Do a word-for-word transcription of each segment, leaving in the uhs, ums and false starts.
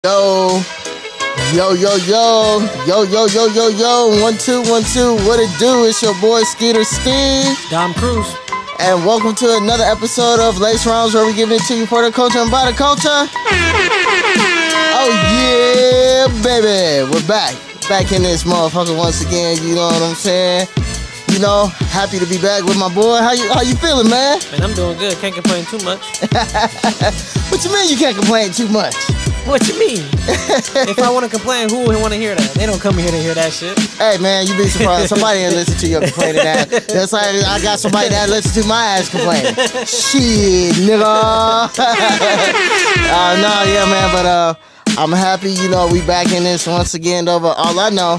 Yo, yo, yo, yo, yo, yo, yo, yo, yo, one, two, one, two, what it do? It's your boy Skeeter Steve. Dom Cruz. And welcome to another episode of Lace Rounds, where we give it to you for the culture and by the culture. Oh yeah, baby, we're back. Back in this motherfucker once again, you know what I'm saying? You know, happy to be back with my boy. How you how you feeling, man? Man, I'm doing good. Can't complain too much. What you mean you can't complain too much? What you mean? If I want to complain, who would want to hear that? They don't come here to hear that shit. Hey, man, you be surprised. Somebody didn't listen to your complaining ass. That's like I got somebody that listens to my ass complaining. Shit, nigga. uh, no, yeah, man, but uh, I'm happy, you know, we back in this once again, though, but all I know,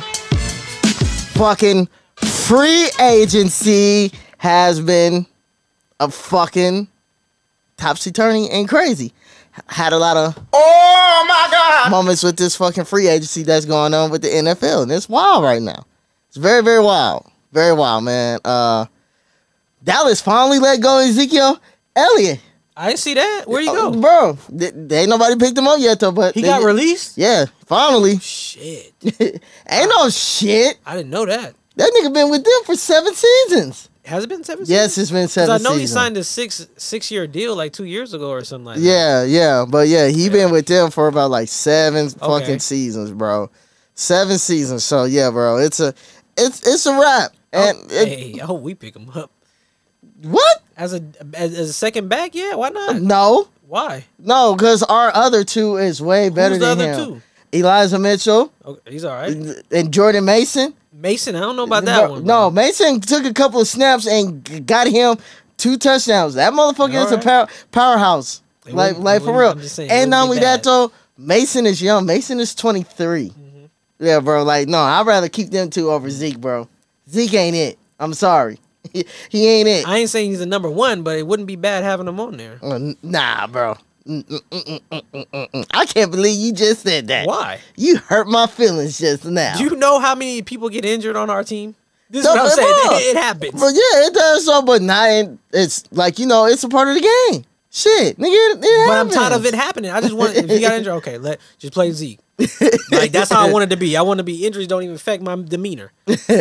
fucking free agency has been a fucking topsy-turvy and crazy. Had a lot of oh my god moments with this fucking free agency that's going on with the N F L, and it's wild right now. It's very, very wild, very wild, man. Uh, Dallas finally let go of Ezekiel Elliott. I didn't see that. Where you go, uh, bro? They, they ain't nobody picked him up yet, though. But he they, got released. Yeah, finally. Shit, ain't no shit. I didn't know that. That nigga been with them for seven seasons. Has it been seven? Yes, seasons? it's been seven. I know seasons. he signed a six six year deal like two years ago or something like that. Yeah, yeah, but yeah, he Yeah. been with them for about like seven Okay. fucking seasons, bro. Seven seasons. So yeah, bro, it's a, it's it's a wrap. And Oh, it, hey, I hope we pick him up what? as a as, as a second back. Yeah, why not? No, Why? no, because our other two is way better Who's the than other him. two? Elijah Mitchell Okay, he's all right. and Jordan Mason. Mason, I don't know about that no, one. no, bro. Mason took a couple of snaps and g- got him two touchdowns. That motherfucker All is a right. power, powerhouse. It like, wouldn't- like it for wouldn't- real. I'm just saying, it And not wouldn't only be that bad. though, Mason is young. Mason is twenty-three. Mhm. Yeah, bro. Like, no, I'd rather keep them two over Zeke, bro. Zeke ain't it. I'm sorry. He, he ain't it. I ain't saying he's the number one, but it wouldn't be bad having him on there. Uh, n- nah, bro. Mm, mm, mm, mm, mm, mm, mm. I can't believe you just said that. Why? You hurt my feelings just now. Do you know how many people get injured on our team? This is No, what I'm but saying. no. It, it happens. But yeah, it does so, but not in, it's like, you know, it's a part of the game. Shit, nigga, it, it But I'm happens. tired of it happening. I just want, if you got injured, okay, let just play Zeke. Like, that's how I want it to be. I want to be, injuries don't even affect my demeanor.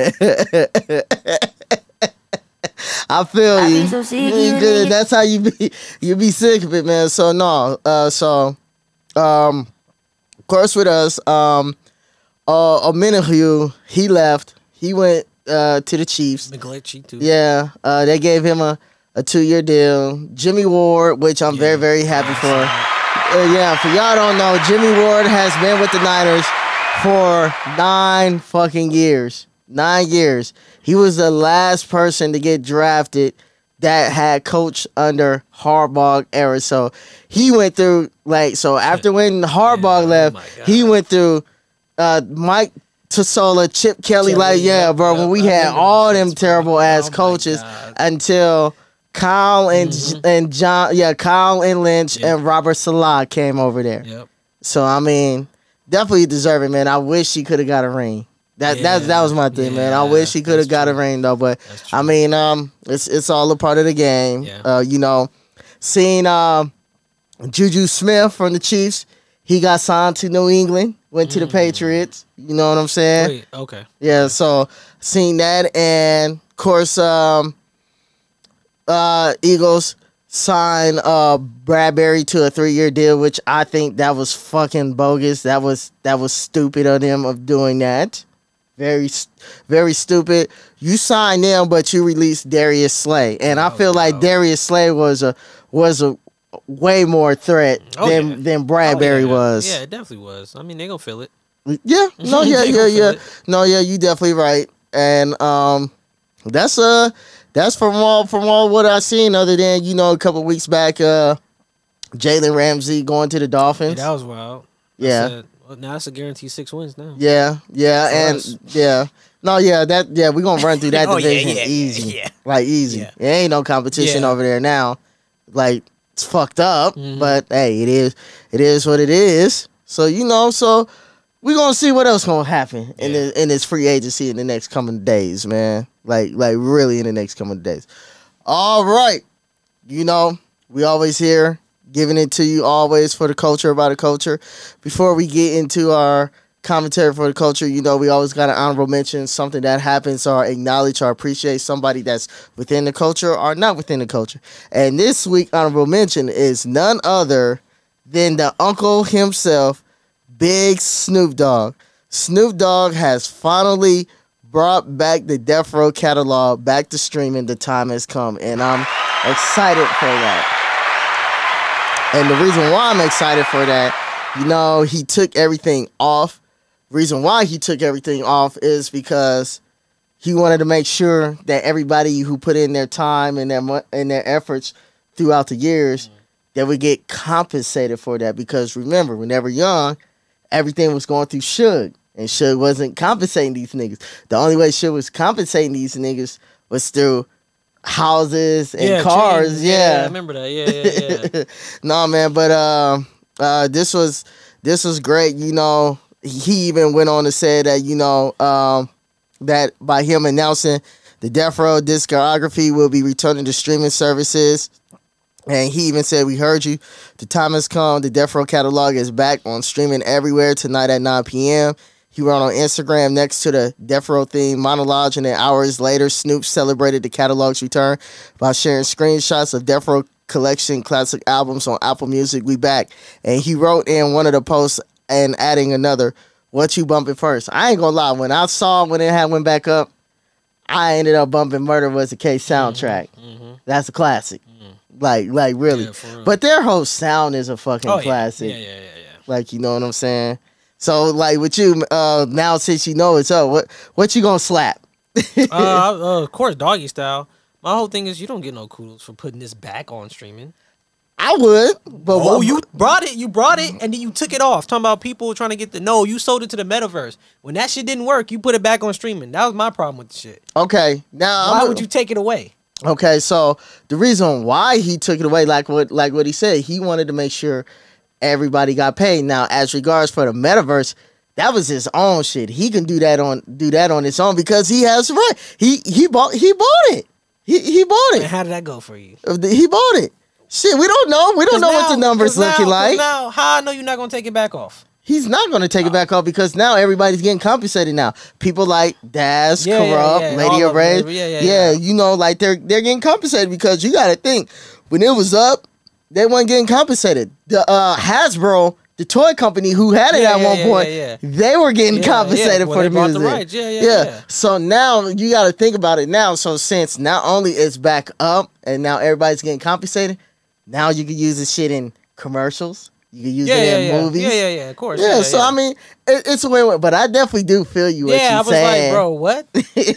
I feel I you. be so sick You of good. it. That's how you be. You be sick of it, man. So no. Uh. So, um, of course, with us, um, uh, Omenahue, he left. He went uh to the Chiefs. McGlinchey, too. Yeah. Uh, they gave him a a two year deal. Jimmy Ward, which I'm very Yeah. very happy for. Uh, yeah. For y'all don't know, Jimmy Ward has been with the Niners for nine fucking years. Nine years. He was the last person to get drafted that had coached under Harbaugh era. So he went through, like, so after when Harbaugh Yeah, left, oh my God. he went through uh, Mike Tasola, Chip Kelly, Kelly, like, yeah, yep, bro, yep, when we I had remember all them them shits, bro. terrible ass Oh my coaches God. until Kyle and Mhm. and John, yeah, Kyle and Lynch Yep. and Robert Salah came over there. Yep. So, I mean, definitely deserve it, man. I wish he could have got a ring. That Yeah, that that was my thing, man. I yeah, wish he could have that's got a true. ring though, but That's true. I mean, um, it's it's all a part of the game. Yeah. Uh, you know, seeing um, Juju Smith from the Chiefs, he got signed to New England, went to the Mm. Patriots. You know what I'm saying? Wait, okay. Yeah. So seeing that, and of course, um, uh, Eagles signed uh Bradbury to a three year deal, which I think that was fucking bogus. That was that was stupid of them of doing that. Very, s- very stupid. You signed them, but you released Darius Slay, and I Oh, feel like wow. Darius Slay was a was a way more threat Oh, than yeah. than Bradbury Oh, yeah. was. Yeah, it definitely was. I mean, they gonna feel it. Yeah, no, yeah, They yeah, gonna feel yeah. it. No, yeah, you definitely right. And um, that's uh, that's from all from all what I seen. Other than, you know, a couple weeks back, uh, Jalen Ramsey going to the Yeah, Dolphins. that was wild. I Yeah. said, well, now it's a guaranteed six wins now. Yeah, yeah, For and us. yeah. No, yeah, that yeah, we're gonna run through that Oh, yeah, division yeah, yeah, easy. yeah. Like easy. Yeah. There ain't no competition Yeah. over there now. Like, it's fucked up, Mhm. but hey, it is it is what it is. So, you know, so we're gonna see what else gonna happen in Yeah. the, in this free agency in the next coming days, man. Like like really in the next coming days. All right. You know, we always hear giving it to you always for the culture, about the culture. Before we get into our commentary for the culture, you know, we always got an honorable mention, something that happens or acknowledge or appreciate somebody that's within the culture or not within the culture. And this week, honorable mention is none other than the uncle himself, Big Snoop Dogg. Snoop Dogg has finally brought back the Death Row catalog back to streaming. The time has come, and I'm excited for that. And the reason why I'm excited for that, you know, he took everything off. Reason why he took everything off is because he wanted to make sure that everybody who put in their time and their mo- and their efforts throughout the years, mm-hmm. that would get compensated for that. Because remember, when they were young, everything was going through Suge, and Suge wasn't compensating these niggas. The only way Suge was compensating these niggas was through houses and yeah, cars. chains. Yeah. yeah, I remember that. Yeah, yeah, yeah. No, man, but uh, uh, this was this was great. You know, he even went on to say that, you know, um, that by him announcing the Death Row discography will be returning to streaming services. And he even said, "We heard you. The time has come. The Death Row catalog is back on streaming everywhere tonight at nine p.m. He wrote on Instagram next to the Death Row theme monologue, and then hours later, Snoop celebrated the catalog's return by sharing screenshots of Death Row collection classic albums on Apple Music. We back. And he wrote in one of the posts and adding another, "What you bumping first?" I ain't gonna lie. When I saw when it had went back up, I ended up bumping "Murder Was the Case" soundtrack. Mm-hmm, mm-hmm. That's a classic. Mm-hmm. Like, like really. Yeah, but their whole sound is a fucking oh, classic. Yeah. Yeah, yeah, yeah, yeah. Like, you know what I'm saying? So, like, with you, uh, now since you know it's up, what what you gonna slap? uh, uh, of course, Doggy Style. My whole thing is you don't get no kudos for putting this back on streaming. I would, but oh, what, you brought it, you brought it, and then you took it off. Talking about people trying to get the no, you sold it to the metaverse. When that shit didn't work, you put it back on streaming. That was my problem with the shit. Okay, now why I'm, would you take it away? Okay, so the reason why he took it away, like what like what he said, he wanted to make sure everybody got paid. Now, as regards for the metaverse, that was his own shit. He can do that on do that on his own because he has right. He he bought he bought it. He he bought it. And how did that go for you? He bought it. Shit, we don't know. We don't know now, what the numbers looking now, like. Now, how I know you're not gonna take it back off? He's not going to take it back off because now everybody's getting compensated now. People like Daz, yeah, Corrupt, yeah, yeah. Lady of Rage. Yeah, yeah, yeah, yeah. You know, like they're they're getting compensated because you got to think, when it was up, they weren't getting compensated. The uh, Hasbro, the toy company who had it yeah, at yeah, one yeah, point, yeah, yeah. they were getting yeah, compensated yeah. Well, for they the bought music. The rights. Yeah, yeah, yeah. yeah. So now you got to think about it now. So since not only it's back up and now everybody's getting compensated, now you can use this shit in commercials. You can use yeah, it yeah, in yeah. movies. Yeah, yeah, yeah, of course. Yeah, Yeah, yeah so yeah. I mean, it, it's a win-win. But I definitely do feel you. What yeah, I you was saying. like, bro, what?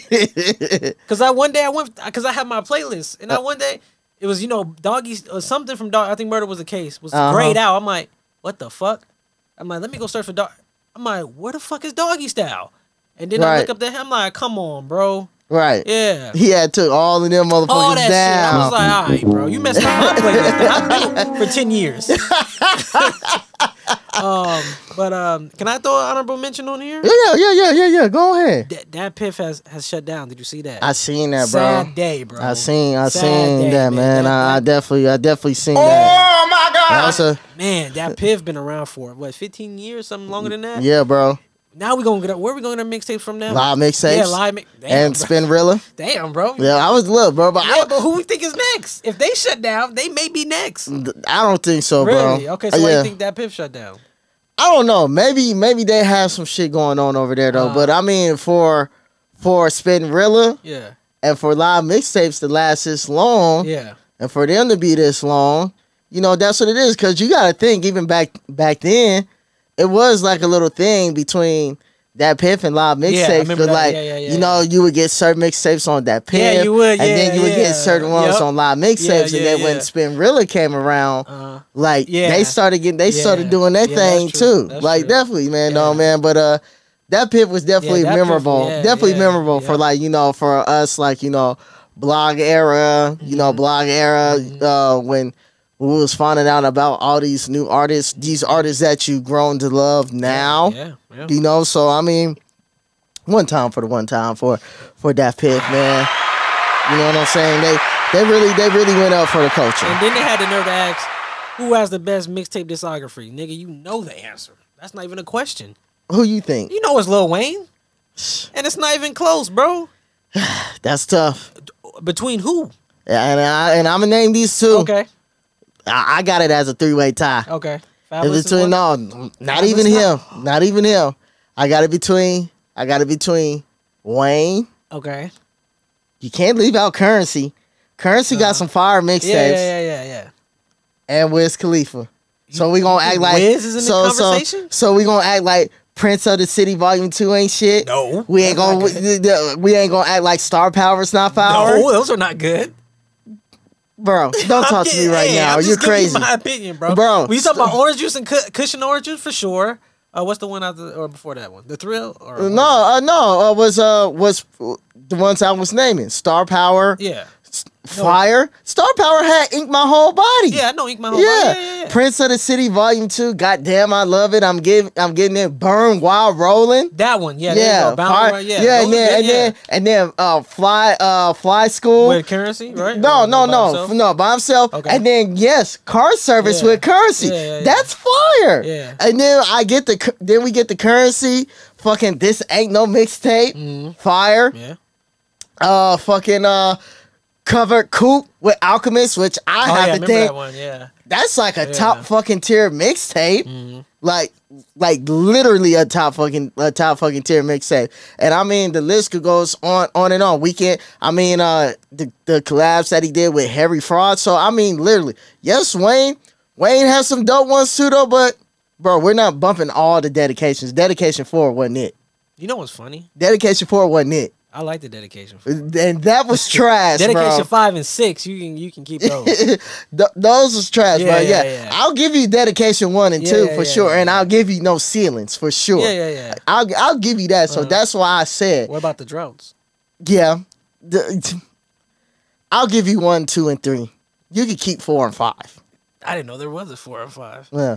Because I one day I went because I had my playlist, and I one day it was you know Doggy or something from Dog. I think Murder Was the Case was uh-huh. grayed out. I'm like, what the fuck? I'm like, let me go search for Dog. I'm like, where the fuck is Doggy Style? And then right. I look up there. I'm like, come on, bro. Right. Yeah. He had took all of them motherfuckers all that down. Shit. I was like, all right, bro, you messed up my playlist. I built for ten years. um, but um, can I throw an honorable mention on here? Yeah, yeah, yeah, yeah, yeah. Go ahead. That that Piff has has shut down. Did you see that? I seen that, bro. Sad day, bro. I seen, I Sad seen day, that, man. man. That, I, I that, definitely, I definitely seen Oh that. my God! That's a, man, that Piff been around for what, fifteen years, something longer than that. yeah, bro. Now we gonna get up. Where we gonna get our mixtapes from now? Live mixtapes. Yeah, live mix. And Spinrilla. Damn, bro. Yeah, I was look, bro, but Yeah, I, but who we think is next? If they shut down, they may be next. I don't think so, bro. Really? Okay, so why yeah. do you think that Piff shut down? I don't know. Maybe, maybe they have some shit going on over there though. Uh, but I mean, for for Spinrilla Yeah. and for live mixtapes to last this long, Yeah. and for them to be this long, you know, that's what it is. Because you got to think, even back back then, it was like a little thing between that Piff and live Yeah, I mixtapes. remember But that. like, Yeah, yeah, yeah, you know, you would get certain mixtapes on that Piff. Yeah, you would, and then yeah, you would yeah. get certain ones Yep. on live mixtapes. Yeah, and yeah, then yeah. when Spinrilla came around, Uh, like yeah. they started getting, they Yeah. started doing that Yeah, thing that's true. too. That's Like true. definitely, man, Yeah. no man. But uh, that Piff was definitely Yeah, that Piff- memorable. yeah, definitely yeah, memorable for yeah. like you know for us like you know blog era, you know Mm-hmm. blog era uh, when. We was finding out about all these new artists, these artists that you've grown to love now. Yeah, yeah. You know, so I mean, one time for the one time for for that Piff, man. You know what I'm saying? They they really they really went up for the culture. And then they had the nerve to ask, Who has the best mixtape discography? Nigga, you know the answer. That's not even a question. Who you think? You know it's Lil Wayne. And it's not even close, bro. That's tough. Between who? And I and I'm gonna name these two. Okay. I, I got it as a three way tie. Okay. It's between no, not Fabulous even him. Not. not even him. I got it between. I got it between Wayne. Okay. You can't leave out Currency. Currency uh, got some fire mixtapes. Yeah, yeah, yeah, yeah, yeah. And Wiz Khalifa. So we gonna act like Wiz is in so, the conversation. So, so we gonna act like Prince of the City Volume Two ain't shit. No, we ain't gonna we, we ain't gonna act like Star Power's not power. No, those are not good. Bro, don't talk to me right hey, now. I'm You're crazy. You my opinion, bro. Bro, when you talk about orange juice and cu- cushion orange juice for sure. Uh, what's the one after or before that one? The Thrill or no, uh, no, uh, was uh was the ones I was naming. Star Power. Yeah. Fire. No. Star Power had Ink My Whole Body. Yeah, I know Ink My Whole yeah. Body. Yeah, yeah, yeah. Prince of the City Volume Two. Goddamn, I love it. I'm getting, I'm getting it. Burn while rolling. That one. Yeah. Yeah. Fire, yeah. Yeah. And then, and then, and then, uh, fly, uh, fly school with Currency, right? No, or no, by no, himself? no, by himself. Okay. And then, yes, car service yeah. with Currency. Yeah, yeah, yeah. That's fire. Yeah. And then I get the, then we get the Currency. Fucking this ain't no mixtape. Mm-hmm. Fire. Yeah. Uh, fucking uh. Covered Coupe with Alchemist, which I oh, have yeah, to think that one, yeah. that's like a yeah. top fucking tier mixtape, mm-hmm. like like literally a top fucking a top fucking tier mixtape. And I mean the list could goes on on and on. Weekend, I mean uh the the collabs that he did with Harry Fraud. So I mean literally, yes, Wayne Wayne has some dope ones too though, but bro, we're not bumping all the dedications. Dedication four wasn't it. You know what's funny? Dedication four wasn't it. I like the dedication. And that was trash, dedication bro. five and six, you can you can keep those. Th- those was trash, yeah, bro. Yeah, yeah. yeah, I'll give you dedication one and yeah, two yeah, for yeah, sure, yeah, and yeah. I'll give you no ceilings for sure. Yeah, yeah, yeah. I'll I'll give you that. So uh-huh. that's why I said. What about the droughts? Yeah, the, I'll give you one, two, and three. You can keep four and five. I didn't know there was a four and five. Yeah.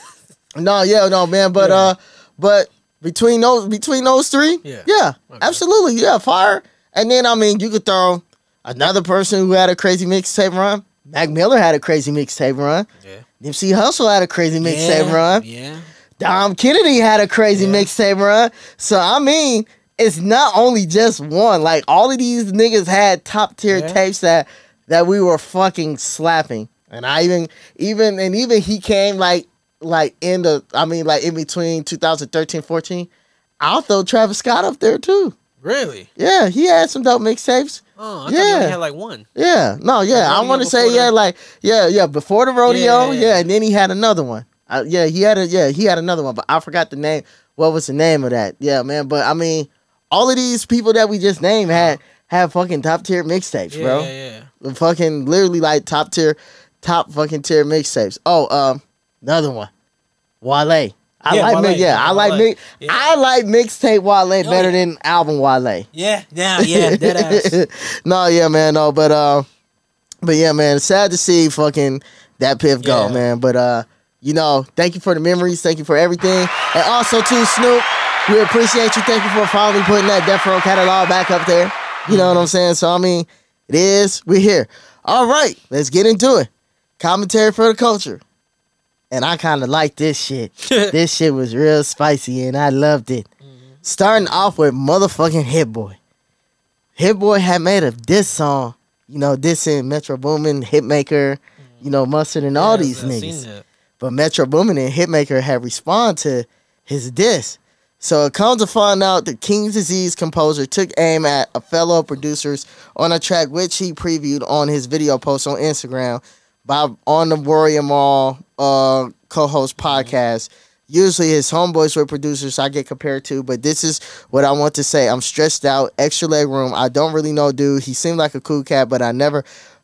no, yeah, no, man, but yeah. uh, but between those between those three, yeah, yeah, okay. absolutely, yeah, fire. And then, I mean, you could throw another person who had a crazy mixtape run. Mac Miller had a crazy mixtape run. Yeah. Nipsey Hussle had a crazy mixtape yeah. run. Yeah. Dom Kennedy had a crazy yeah. mixtape run. So, I mean, it's not only just one. Like, all of these niggas had top tier yeah. tapes that that we were fucking slapping. And I even, even, and even he came, like, like in the, I mean, like, in between two thousand thirteen, fourteen. I'll throw Travis Scott up there, too. Really? Yeah, he had some dope mixtapes. Oh, I yeah. thought he only had like one. Yeah, no, yeah, I want to say yeah, the... like yeah, yeah, before the rodeo, yeah, yeah, yeah, and then he had another one. Uh, yeah, he had a yeah, he had another one, but I forgot the name. What was the name of that? Yeah, man, but I mean, all of these people that we just named had had fucking top tier mixtapes, yeah, bro. Yeah, yeah. Fucking literally like top tier, top fucking tier mixtapes. Oh, um, another one, Wale. I yeah, like Wale, mi- yeah, yeah, I like Wale. mi- yeah. I like mixtape Wale oh, better yeah. than album Wale. Yeah, yeah, yeah, dead ass. no, yeah, man, no, but uh, but yeah, man, it's sad to see fucking that Piff go, yeah. man. But uh, you know, thank you for the memories, thank you for everything, and also too, Snoop, we appreciate you. Thank you for finally putting that Death Row catalog back up there. You know what I'm saying? So I mean, it is. We're here. All right, let's get into it. Commentary for the culture. And I kind of like this shit. This shit was real spicy, and I loved it. Mm-hmm. Starting off with motherfucking Hit Boy. Hit Boy had made a diss song, you know, dissing Metro Boomin, Hitmaker, mm-hmm. you know, Mustard, and yeah, all these I've niggas. But Metro Boomin and Hitmaker had responded to his diss. So it comes to find out that King's Disease composer took aim at a fellow producers on a track which he previewed on his video post on Instagram by on the Warrior Mall uh, co-host podcast. Usually his homeboys were producers I get compared to, but this is what I want to say. I'm stressed out, extra leg room. I don't really know dude. He seemed like a cool cat, but I never,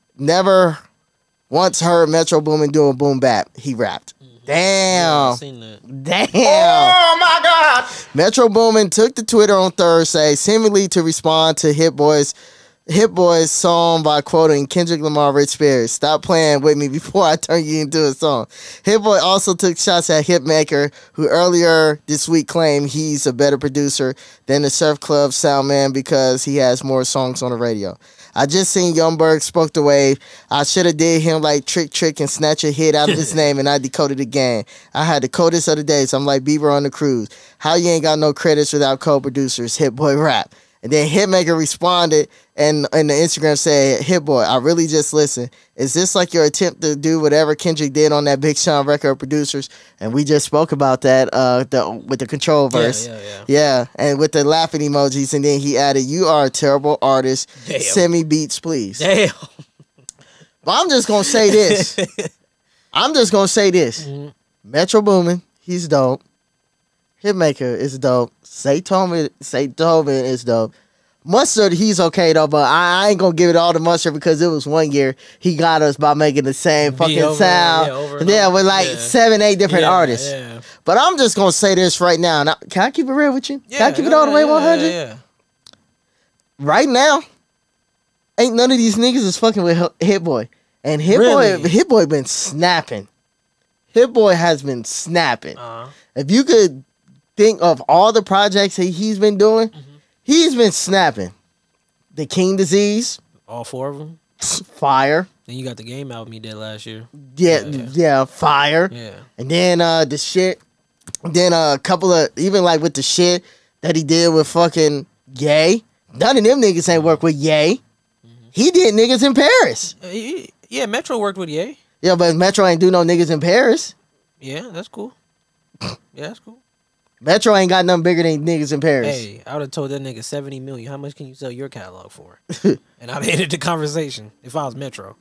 never once heard Metro Boomin do a boom bap. He rapped. Damn. Yeah, I've seen that. Damn. Oh my God. Metro Boomin took to Twitter on Thursday, seemingly to respond to Hit Boy's Hit Boy's song by quoting Kendrick Lamar, Rich Spears. Stop playing with me before I turn you into a song. Hit Boy also took shots at Hitmaker, who earlier this week claimed he's a better producer than the Surf Club sound man because he has more songs on the radio. I just seen Youngberg spoke the wave. I should have did him like Trick Trick and snatch a hit out of his name, and I decoded again. I had the coldest of the days. I'm like Bieber on the cruise. How you ain't got no credits without co-producers? Hit Boy rap. And then Hitmaker responded and in the Instagram said, Hit Boy, I really just listened. Is this like your attempt to do whatever Kendrick did on that Big Sean record of producers? And we just spoke about that uh, the, with the control verse. Yeah, yeah, yeah. Yeah, and with the laughing emojis. And then he added, you are a terrible artist. Damn. Send me beats, please. Damn. But I'm just going to say this. I'm just going to say this. Mm-hmm. Metro Boomin, he's dope. Hitmaker is dope. Say Tobin, say Tobin is dope. Mustard, he's okay though, but I, I ain't gonna give it all to Mustard because it was one year he got us by making the same Be fucking over, sound. yeah, over and yeah over. with like Yeah. seven, eight different Yeah, artists. yeah. But I'm just gonna say this right now. now. Can I keep it real with you? Yeah, Can I keep it yeah, all the way yeah, one hundred? Yeah, yeah. Right now, ain't none of these niggas is fucking with Hit Boy, and Hit Really? Boy, Hit Boy been snapping. Hit Boy has been snapping. Uh-huh. If you could think of all the projects that he's been doing, Mm-hmm. he's been snapping. The King Disease, All four of them. fire. Then you got the game album he did last year. Yeah, Yeah. yeah, fire. Yeah. And then uh the shit. Then uh, a couple of even like with the shit that he did with fucking Ye. None of them niggas ain't work with Ye. Mm-hmm. He did niggas in Paris. Uh, he- Yeah, Metro worked with Ye. Yeah, but Metro ain't do no niggas in Paris. Yeah, that's cool. Yeah, that's cool. Metro ain't got nothing bigger than niggas in Paris. Hey, I would have told that nigga seventy million. How much can you sell your catalog for? And I'd have ended the conversation if I was Metro.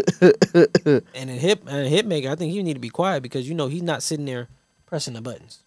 And in hip and Hitmaker, I think he need to be quiet because you know he's not sitting there pressing the buttons.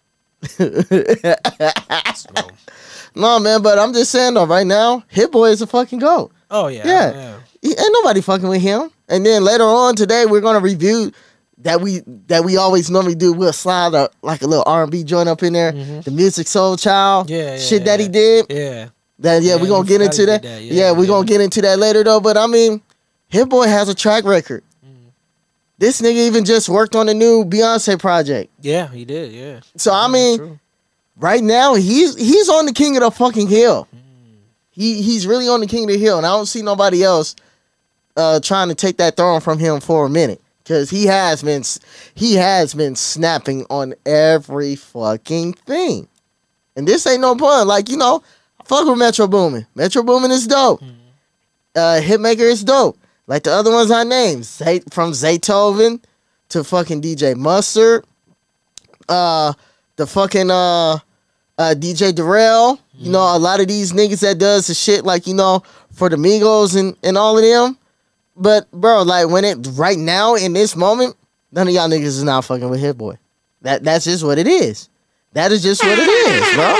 So, No, man, but I'm just saying though, right now, Hit Boy is a fucking goat. oh yeah, Yeah. yeah. He, ain't nobody fucking with him. And then later on today, we're gonna review that we that we always normally do. We'll slide a, like a little R and B joint up in there. The Music Soul Child, Yeah, yeah, shit that he yeah. did. Yeah. That yeah, Yeah, we gonna you get forgot into he that. did that. Yeah, Yeah, we yeah. gonna get into that later though. But I mean, Hit Boy has a track record. This nigga even just worked on the new Beyonce project. Yeah, he did, yeah. So I Yeah, mean, true. right now he's he's on the king of the fucking hill. He he's really on the king of the hill, and I don't see nobody else uh, trying to take that throne from him for a minute, because he has been he has been snapping on every fucking thing, and this ain't no pun. Like, you know, I fuck with Metro Boomin. Metro Boomin is dope. Uh, Hitmaker is dope. Like the other ones I named, Zay, from Zaytoven to fucking D J Mustard, uh, the fucking uh. Uh, D J Darrell, you know, a lot of these niggas that does the shit like, you know, for the Migos and, and all of them. But, bro, like, when it, right now, in this moment, none of y'all niggas is not fucking with Hit Boy. That, that's just what it is. That is just what it is, bro.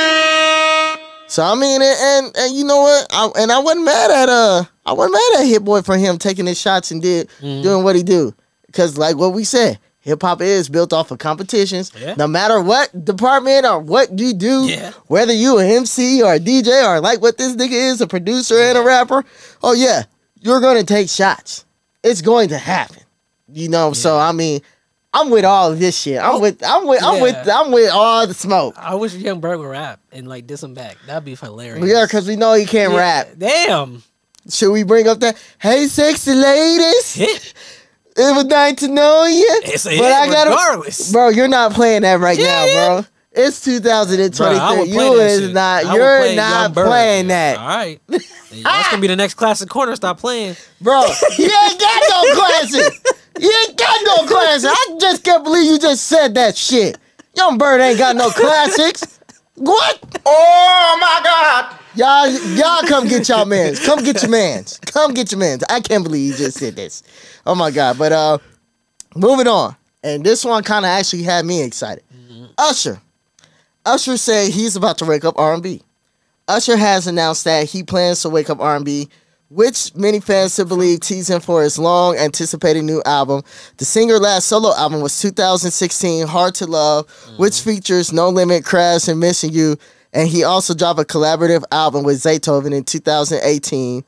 So, I mean, and, and, and you know what? I, and I wasn't mad at, uh, I wasn't mad at Hit Boy for him taking his shots and did, doing what he do. Because, like what we said, hip-hop is built off of competitions. Yeah. No matter what department or what you do, Yeah. whether you an M C or a D J or like what this nigga is, a producer and a rapper, oh yeah, you're going to take shots. It's going to happen. You know, so I mean, I'm with all of this shit. I'm Oh, with I'm with I'm yeah. with I'm with all the smoke. I wish Young Berg would rap and like diss him back. That'd be hilarious. Yeah, because we know he can't Yeah, rap. Damn. Should we bring up that? Hey, sexy ladies. Hit. It was nice to know you. It's a hit regardless. Bro, you're not playing that right Yeah, now, yeah. bro. It's two thousand twenty-three. Bro, I would play You that is shit. not. I would You're play not Young Berg. playing that, All right. That's gonna be the next classic corner. Stop playing. bro. You ain't got no classic. You ain't got no classic. I just can't believe you just said that shit. Young Bird ain't got no classics. What? Oh my God! Y'all, y'all come get y'all mans. Come get your mans. Come get your mans. I can't believe you just said this. Oh my God. But uh, moving on. And this one kind of actually had me excited. Mm-hmm. Usher. Usher said he's about to wake up R and B. Usher has announced that he plans to wake up R and B, which many fans still believe teased him for his long anticipated new album. The singer last solo album was two thousand sixteen, Hard to Love, mm-hmm. which features No Limit, Crash, and Missing You. And he also dropped a collaborative album with Zaytoven in two thousand eighteen.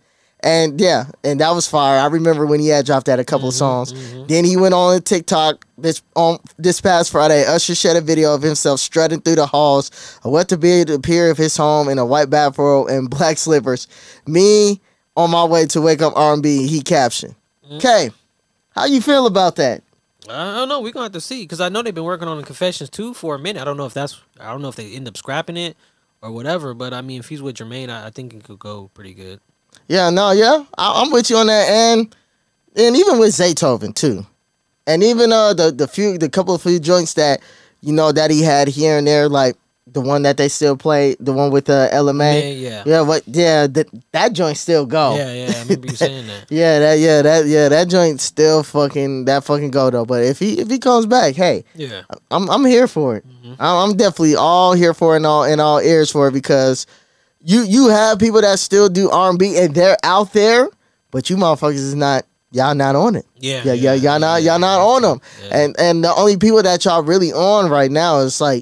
And yeah, and that was fire. I remember when he had dropped that a couple Mm-hmm, of songs. mm-hmm. Then he went on TikTok this on this past Friday. Usher shared a video of himself strutting through the halls of what to be the appear of his home in a white bathrobe and black slippers. Me on my way to wake up R and B. He captioned. Okay, how you feel about that? I don't know. We're gonna have to see because I know they've been working on the Confessions too for a minute. I don't know if that's. I don't know if they end up scrapping it or whatever. But I mean, if he's with Jermaine, I, I think it could go pretty good. Yeah, no, yeah, I, I'm with you on that, and and even with Zaytoven too, and even uh the the few the couple of few joints that you know that he had here and there, like the one that they still play, the one with uh, L M A, Yeah, yeah, yeah, what, yeah, that that joint still go. yeah, yeah. I remember you saying that. Yeah, that yeah that yeah that joint still fucking that fucking go though. But if he if he comes back, hey, Yeah, I'm I'm here for it. mm-hmm. I'm, I'm definitely all here for it and all and all ears for it because. You you have people that still do R and B and they're out there, but you motherfuckers is not y'all not on it. Yeah, yeah, yeah, y'all not yeah, y'all not on them. Yeah. And and the only people that y'all really on right now is like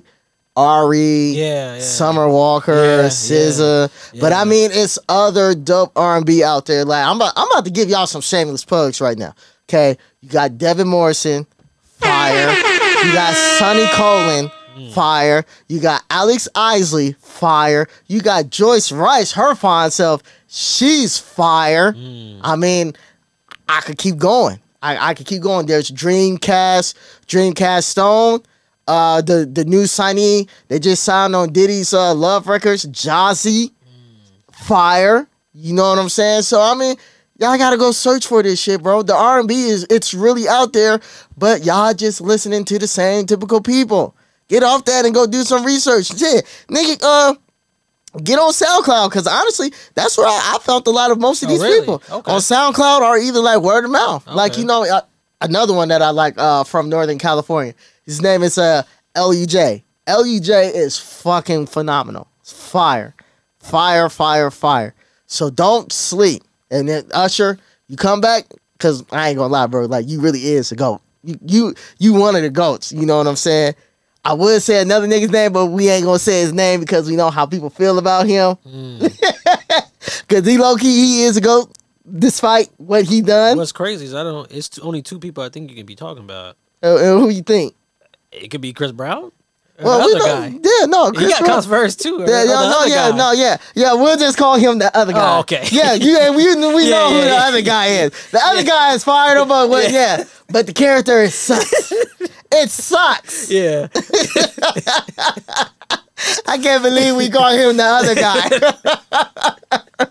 Ari, Yeah, yeah. Summer Walker, Yeah, S Z A. yeah. But I mean, it's other dope R and B out there. Like I'm about, I'm about to give y'all some shameless plugs right now. Okay, you got Devin Morrison, fire. You got Sonny Colin. Fire. You got Alex Isley, fire. You got Joyce Rice, her fine self, she's fire. Mm. I mean, I could keep going. I, I could keep going. There's Dreamcast, Dreamcast Stone, uh, the the new signee they just signed on Diddy's uh, Love Records, Jazzy, Mm. fire. You know what I'm saying? So I mean, y'all gotta go search for this shit, bro. The R and B is it's really out there, but y'all just listening to the same typical people. Get off that and go do some research. Yeah, nigga, uh, get on SoundCloud because honestly, that's where I, I felt a lot of most of Oh, these really? people Okay. on SoundCloud or either like word of mouth. Like Okay. you know, uh, another one that I like uh, from Northern California. His name is uh L U J. L U J is fucking phenomenal. It's fire, fire, fire, fire. So don't sleep. And then Usher, you come back because I ain't gonna lie, bro. Like you really is a goat. You you you one of the goats. You know what I'm saying? I would say another nigga's name, but we ain't gonna say his name because we know how people feel about him. Mm. Cause he low key he is a goat, despite what he done. What's crazy is I don't. It's t- only two people I think you can be talking about. Uh, uh, who you think? It could be Chris Brown. Or Well, the we other know, guy. yeah, no, He Chris got Rock. comes first too. or Yeah, the yeah, no, other yeah, guy. no, yeah, yeah. We'll just call him the other guy. Oh, okay. Yeah, yeah, we we know Yeah, who yeah, the yeah. other guy is. The other guy is fired up, but what? Yeah. Yeah, but the character is sucks. It sucks. Yeah. I can't believe we call him the other guy.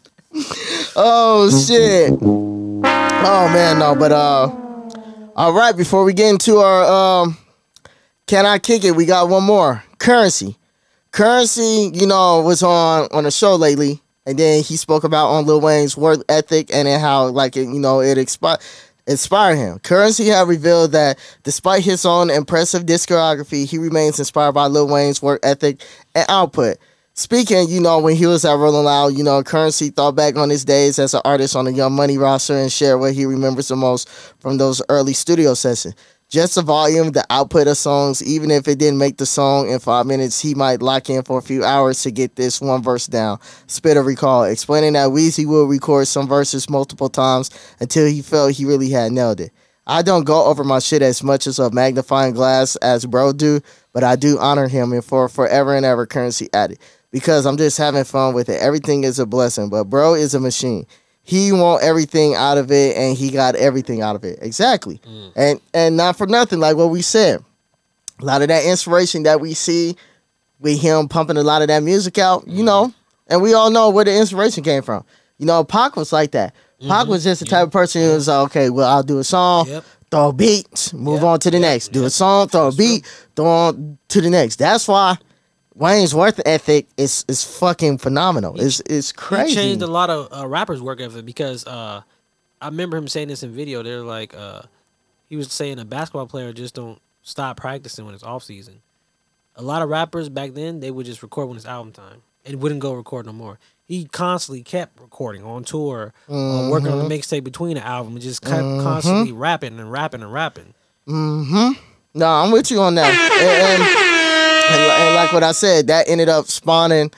Oh shit. Oh man, no, but uh, all right. Before we get into our um, can I kick it? We got one more. Currency. Currency, you know, was on on a show lately, and then he spoke about on Lil Wayne's work ethic and then how like it, you know it expi- inspired him. Currency had revealed that despite his own impressive discography, he remains inspired by Lil Wayne's work ethic and output. Speaking, you know, when he was at Rolling Loud, you know, Currency thought back on his days as an artist on the Young Money roster and shared what he remembers the most from those early studio sessions. Just the volume, the output of songs, even if it didn't make the song in five minutes, he might lock in for a few hours to get this one verse down. Spitter recall, explaining that Weezy would record some verses multiple times until he felt he really had nailed it. I don't go over my shit as much as a magnifying glass as bro do, but I do honor him and for forever and ever Currency added. Because I'm just having fun with it. Everything is a blessing, but bro is a machine. He want everything out of it, and he got everything out of it. Exactly. Mm. And and not for nothing, like what we said. A lot of that inspiration that we see with him pumping a lot of that music out, mm. you know, and we all know where the inspiration came from. You know, Pac was like that. Mm-hmm. Pac was just the type yeah. of person who was like, okay, well, I'll do a song, yep. throw a beat, move yep. on to the yep. next. Do yep. a song, throw That's a beat, true. throw on to the next. That's why Wayne's work ethic is is fucking phenomenal. He, it's it's crazy. He changed a lot of uh, rappers' work ethic because uh, I remember him saying this in video. They're like, uh, he was saying a basketball player just don't stop practicing when it's off season. A lot of rappers back then they would just record when it's album time and wouldn't go record no more. He constantly kept recording on tour, mm-hmm. uh, working on the mixtape between the album, and just kept mm-hmm. constantly rapping and rapping and rapping. Mm-hmm. No, I'm with you on that. and, and And, and like what I said, that ended up spawning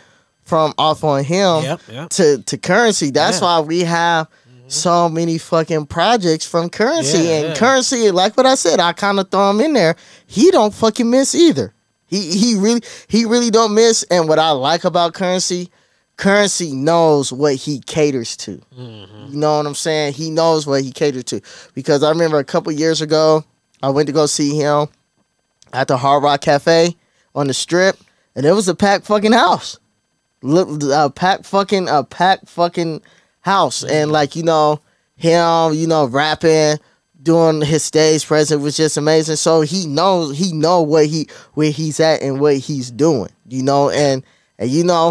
from off on him Yep, yep. to to Currency. That's Yeah. why we have so many fucking projects from Currency. Yeah, and yeah. Currency, like what I said, I kind of throw him in there. He don't fucking miss either. He he really he really don't miss. And what I like about Currency, Currency knows what he caters to. Mm-hmm. You know what I'm saying? He knows what he caters to. Because I remember a couple years ago, I went to go see him at the Hard Rock Cafe on the Strip, and it was a packed fucking house. Look, a packed fucking a packed fucking house, and like you know him, you know rapping, doing his stage presence was just amazing. So he knows he know what he where he's at and what he's doing, you know, and and you know,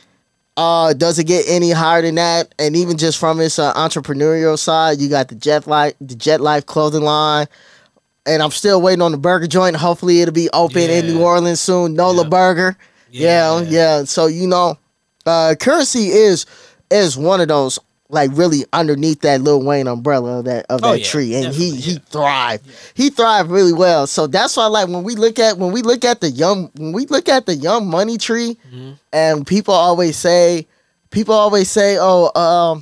uh, does it get any higher than that? And even just from his uh, entrepreneurial side, you got the Jet Life, the Jet Life clothing line. And I'm still waiting on the burger joint. Hopefully it'll be open Yeah. in New Orleans soon. Nola Yep. Burger. Yeah, Yeah. yeah. So you know, uh, Currency is is one of those like really underneath that Lil Wayne umbrella of that of Oh, that yeah, tree, and he definitely, he yeah. thrived. He thrived really well. So that's why like when we look at when we look at the young when we look at the Young Money tree, Mm-hmm. and people always say people always say, oh, um.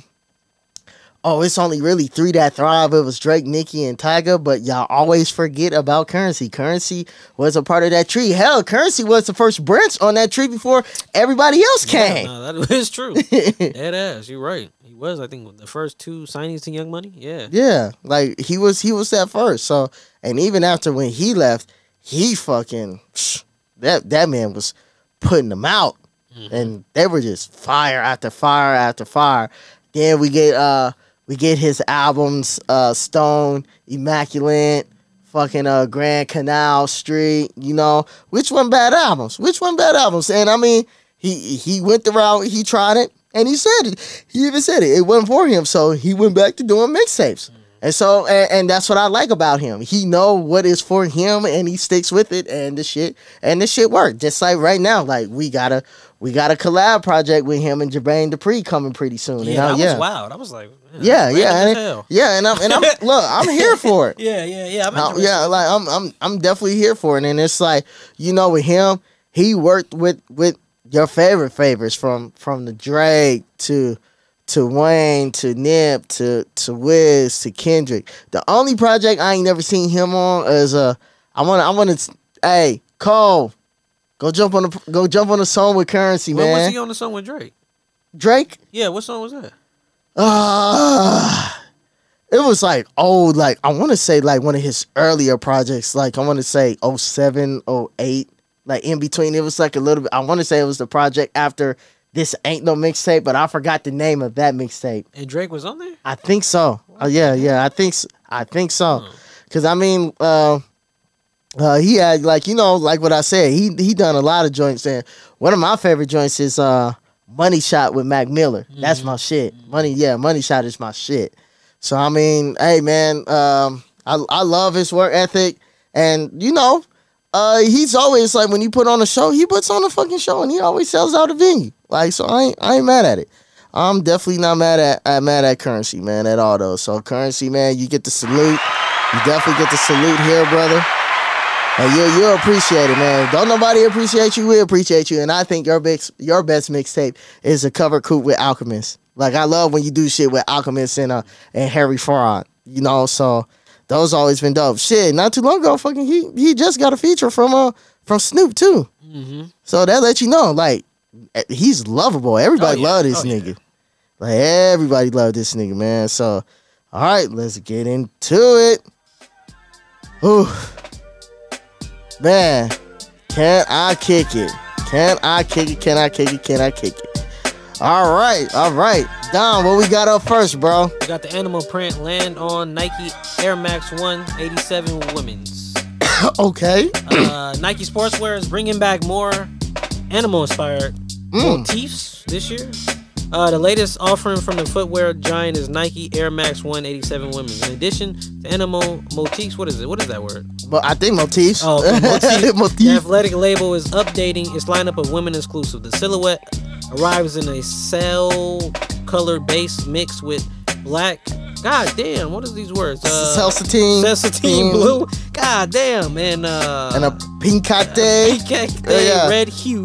Oh, it's only really three that thrive. It was Drake, Nicki, and Tyga, but y'all always forget about Currency. Currency was a part of that tree. Hell, Currency was the first branch on that tree before everybody else Yeah, came. no, that is true. Dead ass. You're right. He was, I think, the first two signings to Young Money. Yeah. Yeah, like he was he was that first. So, and even after when he left, he fucking that that man was putting them out, Mhm. and they were just fire after fire after fire. Then we get uh we get his albums, uh Stone, Immaculate, fucking uh Grand Canal Street. You know, which one bad albums? Which one bad albums? And I mean, he he went the route, he tried it, and he said it. He even said it. It wasn't for him, so he went back to doing mixtapes. And so, and, and that's what I like about him. He know what is for him, and he sticks with it. And the shit, and the shit worked. Just like right now, like we got a we got a collab project with him and Jermaine Dupri coming pretty soon. Yeah, you know? that yeah. was wild. I was like, Yeah, random yeah, as and, hell. yeah, and I'm and I'm look, I'm here for it. Yeah, yeah, yeah. I'm Uh, interested. yeah, like I'm I'm I'm definitely here for it. And it's like, you know, with him, he worked with with your favorite favorites from from the Drake to to Wayne to Nip to to Wiz to Kendrick. The only project I ain't never seen him on is uh I wanna I wanna hey Cole, go jump on the go jump on the song with Currency, When was man. he on the song with Drake? Drake? Yeah, what song was that? Uh it was like old, like I wanna say like one of his earlier projects, like I wanna say oh seven, oh eight, like in between. It was like a little bit I wanna say it was the project after This Ain't No Mixtape, but I forgot the name of that mixtape. And Drake was on there? I think so. Uh, yeah, yeah, I think s- I think so. Cause I mean, uh, uh, he had like you know, like what I said, he he done a lot of joints. And one of my favorite joints is uh, Money Shot with Mac Miller. That's my shit. Money, yeah, Money Shot is my shit. So I mean, hey man, um, I I love his work ethic, and you know, uh, he's always like when you put on a show, he puts on a fucking show, and he always sells out a venue. Like so, I ain't I ain't mad at it. I'm definitely not mad at uh, mad at Currency, man, at all though. So Currency, man, you get the salute. You definitely get the salute here, brother. And you you appreciate it, man. Don't nobody appreciate you, we appreciate you. And I think your big your best mixtape is a cover coupe with Alchemist. Like I love when you do shit with Alchemist and uh and Harry Fraud. You know, so those always been dope. Shit, not too long ago, fucking he he just got a feature from uh from Snoop too. Mm-hmm. So that let you know, like he's lovable. Everybody Oh, yeah. love this Oh, yeah. nigga. Like everybody love this nigga, man. So all right, let's get into it. Ooh. Man, can I kick it? Can I kick it? Can I kick it? Can I kick it? All right, all right. Don, what we got up first, bro? We got the animal print land on Nike Air Max one eighty-seven women's. Okay. Uh, Nike Sportswear is bringing back more animal-inspired Mm. motifs this year. Uh, the latest offering from the footwear giant is Nike Air Max one eighty-seven women's. In addition to animal motifs, what is it? What is that word? But I think motifs. Oh, okay, motif. Motif. The athletic label is updating its lineup of women exclusive. The silhouette arrives in a cell-colored base mixed with black. God damn, what is these words? Uh, Celcetine. Celcetine blue. God damn, and uh, And a pinkate. pink, Uh, yeah. red hues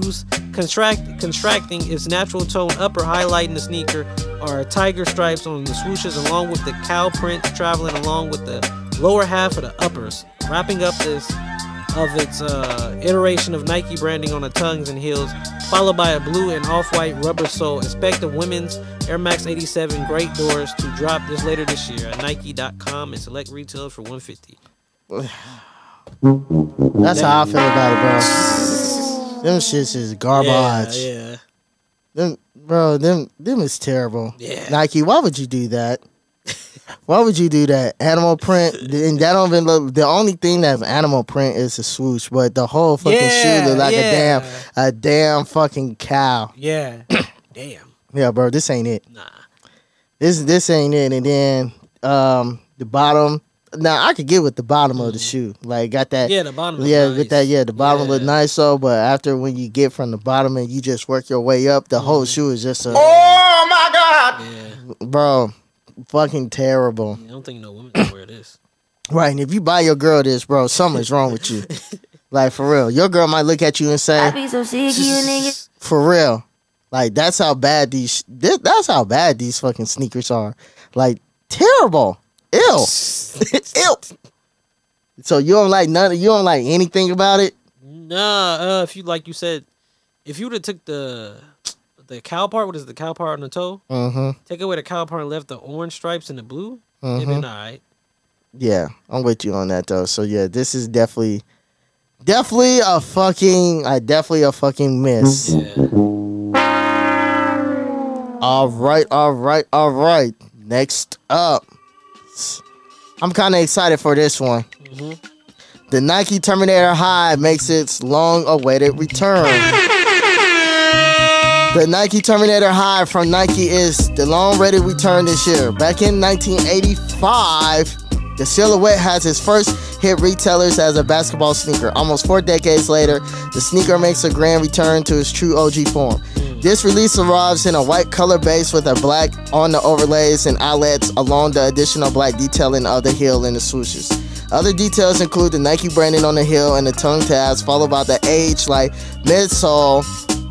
Contract, contracting its natural tone upper, highlighting the sneaker, are tiger stripes on the swooshes, along with the cow print traveling along with the lower half of the uppers, wrapping up this of its uh, iteration of Nike branding on the tongues and heels, followed by a blue and off-white rubber sole. Expect the women's Air Max eighty-seven Great Doors to drop this later this year at Nike dot com and select retailers for one hundred fifty dollars. That's how I feel about it, bro. Them shits is garbage. Yeah, yeah. Them, bro, them, them is terrible. Yeah. Nike, why would you do that? Why would you do that? Animal print, and that don't even look. The only thing that's animal print is the swoosh, but the whole fucking Yeah, shoe look like yeah. a damn, a damn fucking cow. Yeah. Damn. Yeah, bro, this ain't it. Nah. This, this ain't it. And then, um, the bottom. Now I could get with the bottom mm. of the shoe, like got that. Yeah, the bottom. Yeah, nice. with that. Yeah, the bottom yeah. look nice, so. But after when you get from the bottom and you just work your way up, the mm. whole shoe is just a. Oh my God! Yeah. Bro. Fucking terrible. I don't think no women can wear this. Right, and if you buy your girl this, bro, something's wrong with you. Like, for real. Your girl might look at you and say, I be so sick of you niggas. For real. Like, that's how bad these, this, that's how bad these fucking sneakers are. Like, terrible. Ew. Ew. So you don't like none, you don't like anything about it? Nah, uh, if you, like you said, if you would have took the... The cow part, what is the cow part on the toe? Mm-hmm. Take away the cow part and left the orange stripes and the blue. Mm-hmm. It'd been all right. Yeah, I'm with you on that though. So yeah, this is definitely, definitely a fucking, uh, definitely a fucking miss. Yeah. All right, all right, all right. Next up, I'm kind of excited for this one. Mm-hmm. The Nike Terminator High makes its long-awaited return. The Nike Terminator High from Nike is the long-awaited return this year. Back in nineteen eighty-five, the silhouette has its first hit retailers as a basketball sneaker. Almost four decades later, the sneaker makes a grand return to its true O G form. This release arrives in a white color base with a black on the overlays and eyelets along the additional black detailing of the heel and the swooshes. Other details include the Nike branding on the heel and the tongue tabs, followed by the age-like midsole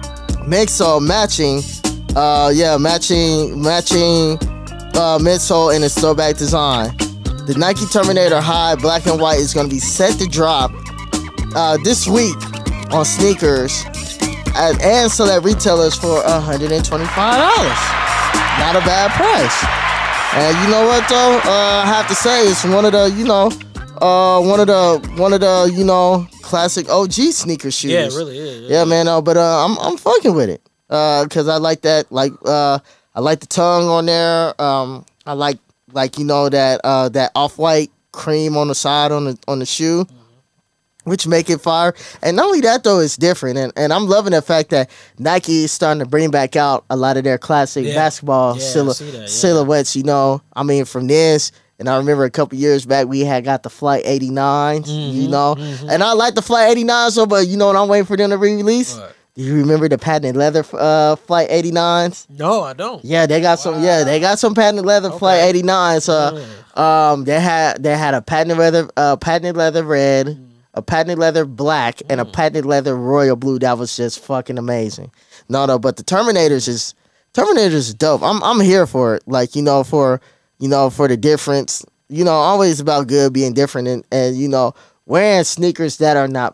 Midsole matching, uh, yeah, matching, matching, uh, midsole in its throwback design. The Nike Terminator High Black and White is going to be set to drop, uh, this week on sneakers at, and select retailers for one hundred twenty-five dollars. Not a bad price. And you know what though? Uh, I have to say it's one of the, you know, uh, one of the, one of the, you know, classic O G sneaker shoes. Yeah, it really is. Yeah, yeah man. No, but uh, I'm I'm fucking with it. Uh, cause I like that. Like uh, I like the tongue on there. Um, I like like you know that uh that off white cream on the side on the on the shoe, mm-hmm. which make it fire. And not only that though, it's different. And and I'm loving the fact that Nike is starting to bring back out a lot of their classic yeah. basketball yeah, sil- that, yeah. silhouettes. You know, I mean from this. And I remember a couple years back, we had got the Flight eighty-nines, mm-hmm, you know? Mm-hmm. And I like the Flight eighty-nines, so, but you know what I'm waiting for them to re-release? What? Do you remember the patented leather uh, Flight eighty-nines? No, I don't. Yeah, they got wow. some, yeah, they got some patented leather okay. Flight eighty-nines. Uh, mm. um, they had they had a patented leather, uh, patented leather red, mm. a patented leather black, mm. and a patented leather royal blue. That was just fucking amazing. No, no, but the Terminators is, Terminators is dope. I'm, I'm here for it. Like, you know, for... You know, for the difference, you know, always about good being different and, and, you know, wearing sneakers that are not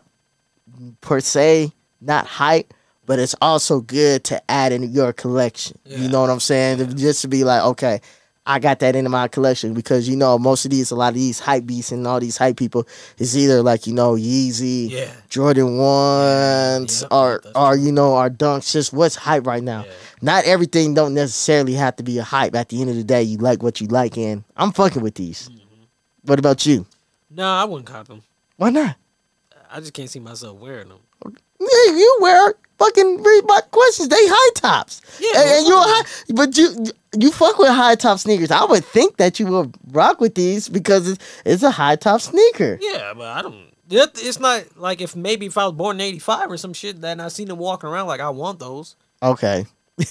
per se, not hype, but it's also good to add in your collection. Yeah. You know what I'm saying? Yeah. Just to be like, okay, I got that into my collection because, you know, most of these, a lot of these hype beasts and all these hype people is either like, you know, Yeezy, yeah. Jordan ones, yeah. or, or, you know, or Dunks, just what's hype right now. Yeah. Not everything don't necessarily have to be a hype. At the end of the day, you like what you like, and I'm fucking with these. Mm-hmm. What about you? No, I wouldn't cop them. Why not? I just can't see myself wearing them. Yeah, you wear fucking Reebok questions. They high tops. Yeah, and, and you high, but you you fuck with high top sneakers. I would think that you would rock with these because it's, it's a high top sneaker. Yeah, but I don't. It's not like if maybe if I was born in eighty-five or some shit that and I seen them walking around like I want those. Okay.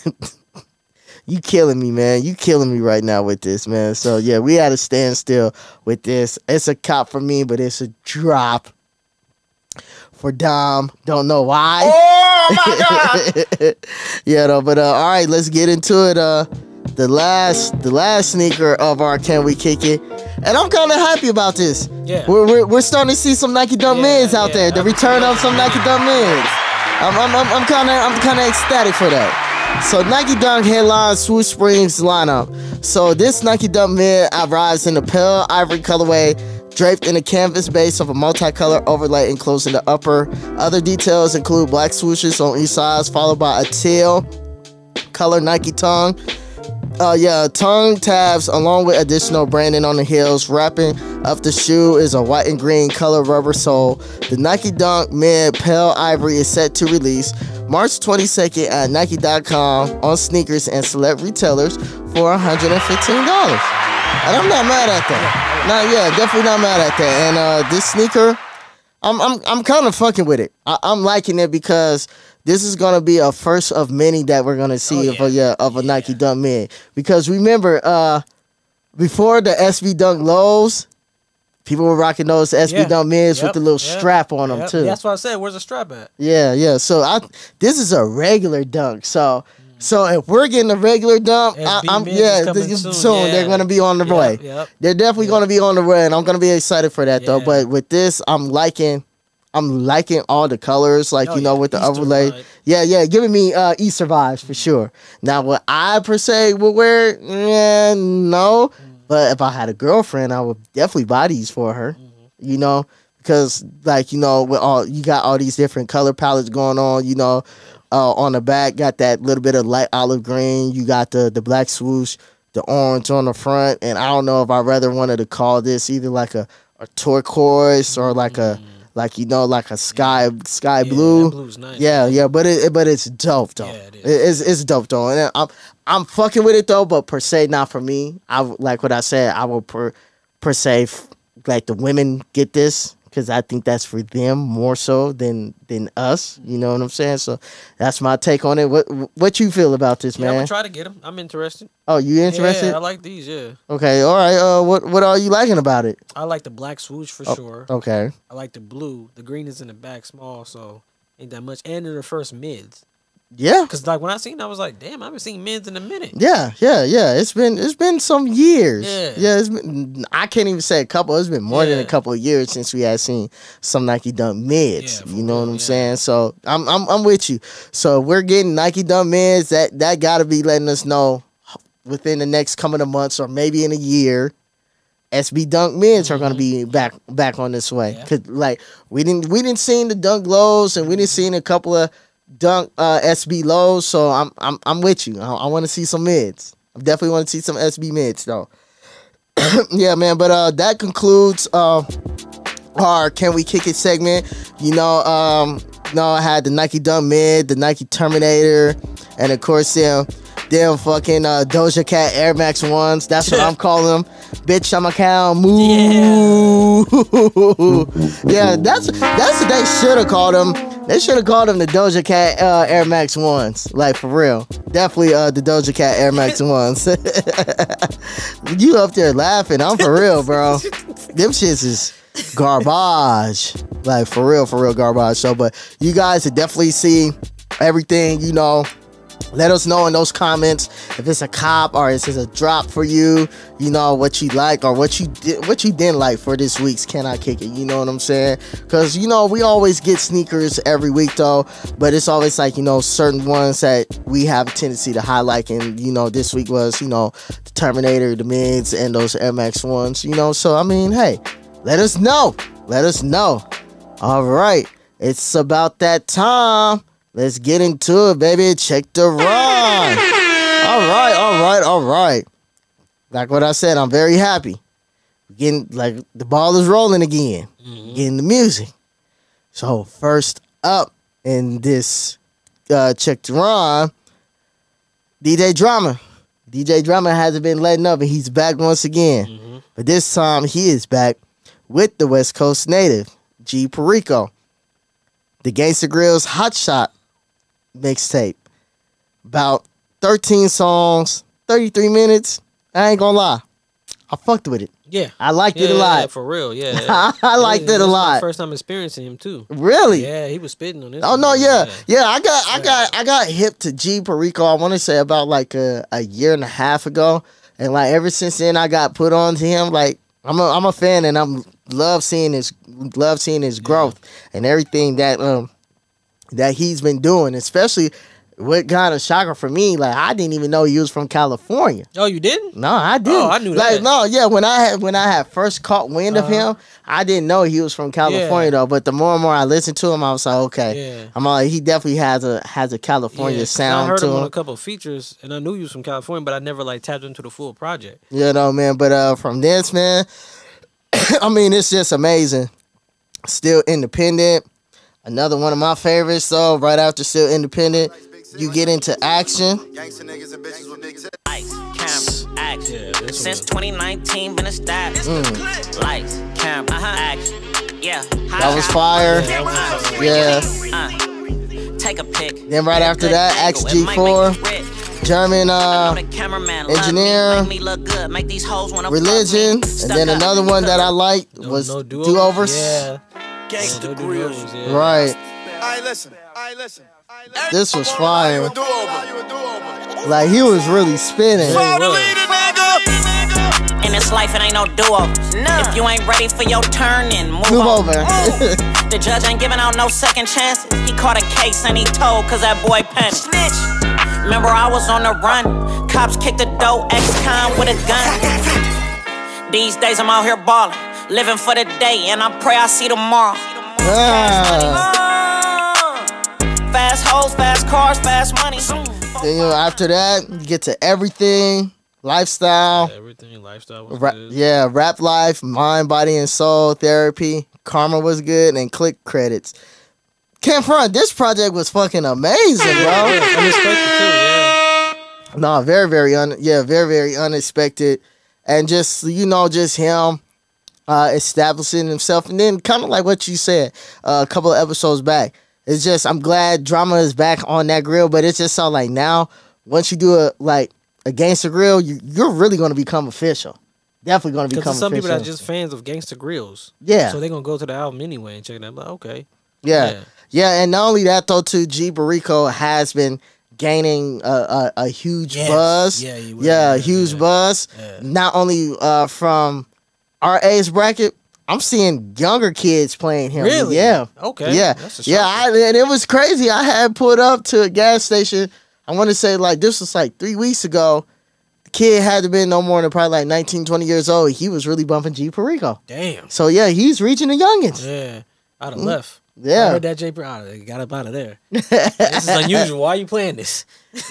You killing me, man. You killing me right now with this, man. So, yeah, we had to stand still with this. It's a cop for me, but it's a drop for Dom. Don't know why. Oh, Oh my God! Yeah, though. But uh, all right, let's get into it. Uh, the last, the last sneaker of our Can We Kick It? And I'm kind of happy about this. Yeah. We're, we're we're starting to see some Nike Dunk Yeah, Mids out yeah. there. The return of some Nike Dunk Mids. I'm I'm I'm, I'm kind of I'm kind of ecstatic for that. So Nike Dunk headline Swoosh Springs lineup. So this Nike Dunk Mid arrives in the pale ivory colorway, draped in a canvas base of a multicolor overlay enclosing the upper. Other details include black swooshes on each side, followed by a teal color Nike tongue. Uh, yeah, tongue tabs along with additional branding on the heels. Wrapping up the shoe is a white and green color rubber sole. The Nike Dunk Mid Pale Ivory is set to release March twenty-second at Nike dot com on sneakers and select retailers for one hundred fifteen dollars. And I'm not mad at that. Not yeah, definitely not mad at that. And uh, this sneaker, I'm I'm I'm kind of fucking with it. I, I'm liking it because this is gonna be a first of many that we're gonna see Oh, of a yeah. yeah of a Yeah. Nike Dunk Mid. Because remember, uh, before the S B Dunk lows, people were rocking those S B Yeah. Dunk Mids Yep, with the little yep, strap on them yep. too. That's what I said. Where's the strap at? Yeah, yeah. So I this is a regular dunk. So so if we're getting a regular dunk, I, S B I'm Mids yeah, is coming th- soon, soon yeah. they're gonna be on the Yep, way. yep. They're definitely Yep. gonna be on the way, and I'm gonna be excited for that though. Yeah. But with this, I'm liking. I'm liking all the colors, like Oh, you know, yeah. with the Easter overlay. vibe. Yeah, yeah, giving me uh, Easter vibes for sure. Now, what I per se would wear, yeah, no. But if I had a girlfriend, I would definitely buy these for her. Mm-hmm. You know, because like you know, with all you got all these different color palettes going on. You know, uh, on the back got that little bit of light olive green. You got the the black swoosh, the orange on the front, and I don't know if I rather wanted to call this either like a, a turquoise or like a like you know like a sky sky Yeah, blue. that blue's nice. Yeah, yeah, but it but it's dope though. Yeah, it is. It- It's it's dope though, and I'm I'm fucking with it though, but per se not for me. I w- like what I said. I will per per se f- like the women get this because I think that's for them more so than than us. You know what I'm saying? So that's my take on it. What what you feel about this, Yeah, I'm man? gonna try to get them. I'm interested. Oh, you interested? Yeah, I like these. Yeah, Okay, all right. Uh, what what are you liking about it? I like the black swoosh for Oh, sure. Okay. I like the blue. The green is in the back, small, so ain't that much. And they're the first mids. Yeah. Cause like when I seen, it, I was like, damn, I haven't seen mids in a minute. Yeah, yeah, yeah. It's been it's been some years. Yeah. yeah. It's been. I can't even say a couple. It's been more than a Yeah. couple of years since we had seen some Nike Dunk Mids. Yeah, for you know what real, I'm yeah. saying? So I'm I'm I'm with you. So we're getting Nike Dunk Mids. That that got to be letting us know within the next coming of months or maybe in a year. S B Dunk Mids are gonna be back back on this way. Mm-hmm. Yeah. Cause like we didn't we didn't see the Dunk lows and we didn't see a couple of Dunk uh, S B lows. So I'm I'm I'm with you. I, I want to see some mids. I definitely want to see some S B mids though. Yeah, man. But uh, that concludes uh, our Can We Kick It segment. You know, um, you know, I had the Nike Dunk Mid, the Nike Terminator, and of course them them fucking uh, Doja Cat Air Max ones. That's what I'm calling them. Bitch, I'm a cow. Moo. Yeah, that's that's what they should have called them. They should have called them the Doja Cat uh, Air Max ones. Like for real. Definitely uh, the Doja Cat Air Max ones. You up there laughing? I'm for real, bro. Them shits is garbage. Like for real, for real garbage. So, but you guys will definitely see everything, you know. Let us know in those comments if it's a cop or if it's a drop for you. You know what you like or what you did, what you didn't like for this week's Can I Kick It? You know what I'm saying? Because you know we always get sneakers every week though, but it's always like you know certain ones that we have a tendency to highlight. And you know this week was you know the Terminator, the Mids, and those Air Max ones. You know, so I mean, hey, let us know. Let us know. All right, it's about that time. Let's get into it, baby. Check the run. All right, all right, all right. Like what I said, I'm very happy. Getting like the ball is rolling again. Mm-hmm. Getting the music. So first up in this uh, check the run, D J Drama. D J Drama hasn't been letting up, and he's back once again. Mm-hmm. But this time he is back with the West Coast native, G Perico. The Gangsta Grill's Hot Shot mixtape. About thirteen songs, thirty-three minutes. I ain't gonna lie. I fucked with it. Yeah, I liked yeah, it a lot. Yeah, for real, yeah. I liked yeah, it a lot. My first time experiencing him too. Really? Yeah, he was spitting on this. Oh one, no, yeah. yeah, yeah. I got, I got, I got hip to G Perico. I want to say about like a, a year and a half ago, and like ever since then, I got put on to him. Like I'm a, I'm a fan, and I'm love seeing his, love seeing his growth yeah. and everything that um that he's been doing, especially. What kind of shocker for me? Like I didn't even know he was from California. Oh, you didn't? No, I didn't. Oh, I knew like, that. No, yeah. When I had when I had first caught wind uh-huh. of him, I didn't know he was from California yeah. though. But the more and more I listened to him, I was like, okay, yeah. I'm like, he definitely has a has a California yeah, sound I heard to him him. on a couple of features, and I knew he was from California, but I never like tapped into the full project. You know, man. But uh, from this, man, I mean, it's just amazing. Still independent. Another one of my favorites. So right after Still Independent. You get into action. Lights, camera, action. Yeah, since twenty nineteen, been established. Mm. Lights, camera, uh-huh, action. Yeah. That was fire. Yeah. Uh, take a pic. Then right after that, X G four. German uh, engineer. Religion. And then another one that I liked was no, no Do-Overs. Yeah. Gangsta no Grills. Yeah. Right. I listen. I listen. This was fire. Like he was really spinning. In this life, it ain't no do-overs. No. If you ain't ready for your turn, then move, move over. over. The judge ain't giving out no second chances. He caught a case and he told cause that boy penny. Snitch. Remember I was on the run. Cops kicked the door, ex-con with a gun. These days I'm out here balling, living for the day, and I pray I see tomorrow. Yeah. Fast hoes, fast cars, fast money. Then, you know, after that, you get to everything, lifestyle. Yeah, everything, lifestyle was Ra- good. Yeah, rap life, mind, body, and soul, therapy. Karma was good, and click credits. Can't front, this project was fucking amazing, bro. Yeah, unexpected too, yeah. No, very, very, un- yeah, very, very unexpected. And just, you know, just him uh, establishing himself. And then kind of like what you said uh, a couple of episodes back. It's just, I'm glad drama is back on that grill, but it's just so like now, once you do a like a gangster grill, you, you're really going to become official. Definitely going to become some official. Some people are just fans of gangster grills. Yeah. So they're going to go to the album anyway and check it out. Like, okay. Yeah. yeah. Yeah. And not only that, though, too, G Barico has been gaining a, a, a huge yes. buzz. Yeah, you yeah, a yeah, huge yeah. buzz. Yeah. Not only uh, from our age bracket, I'm seeing younger kids playing him. Really? Yeah. Okay. Yeah. Yeah. I, and it was crazy. I had pulled up to a gas station. I want to say like this was like three weeks ago. The kid had to be no more than probably like nineteen, twenty years old. He was really bumping G Perico. Damn. So yeah, he's reaching the youngins. Yeah. I'd have mm. left. Yeah. I heard that J. P. Oh, got up out of there. This is unusual. Why are you playing this?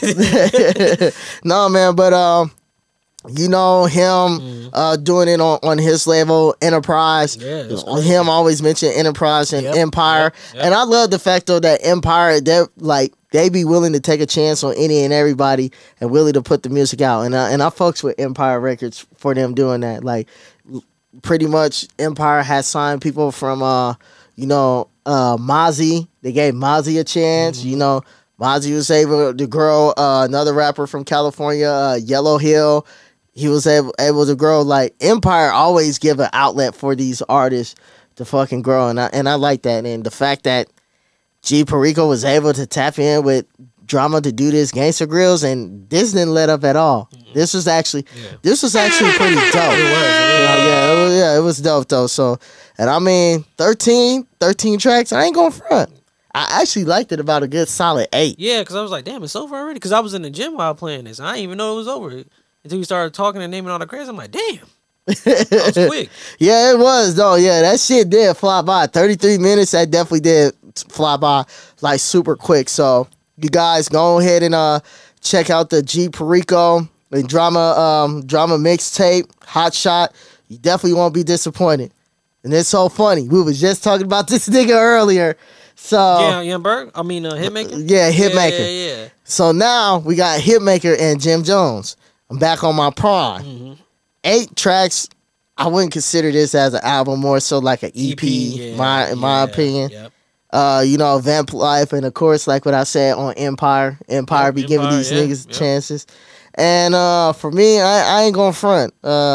No, man, but um. You know, him mm. uh, doing it on, on his level, Enterprise. Yeah, him always mention Enterprise and yep. Empire. Yep. Yep. And I love the fact, though, that Empire, they like they be willing to take a chance on any and everybody and willing to put the music out. And, uh, and I fucks with Empire Records for them doing that. Like, pretty much Empire has signed people from, uh, you know, uh, Mozzie. They gave Mozzie a chance, mm-hmm. you know. Mozzie was able to grow uh, another rapper from California, uh, Yellow Hill. He was able, able to grow. Like, Empire always give an outlet for these artists to fucking grow. And I, and I like that. And the fact that G Perico was able to tap in with drama to do this gangster grills, and this didn't let up at all. Mm-hmm. This was actually, yeah. this was actually pretty dope. It was, it was. You know, yeah, it was, yeah, it was dope though. So, and I mean, thirteen, thirteen tracks, I ain't going front. I actually liked it about a good solid eight. Yeah, because I was like, damn, it's over already. Because I was in the gym while playing this. I didn't even know it was over. Until we started talking and naming all the credits, I'm like, damn. That was quick. Yeah, it was, though. Yeah, that shit did fly by. thirty-three minutes, that definitely did fly by, like, super quick. So, you guys go ahead and uh check out the G Perico and drama um drama mixtape, Hot Shot. You definitely won't be disappointed. And it's so funny. We was just talking about this nigga earlier. So yeah, Young Berg. I mean, uh, Hitmaker. Yeah, Hitmaker. Yeah, yeah, yeah. So now we got Hitmaker and Jim Jones. I'm back on my prime. Mm-hmm. Eight tracks. I wouldn't consider this as an album, more so like an E P, E P yeah, my in yeah, my opinion. Yep. Uh, you know, Vamp Life, and of course, like what I said on Empire. Empire yep, be Empire, giving these yeah, niggas yep. chances. And uh, for me, I, I ain't gonna front. Uh,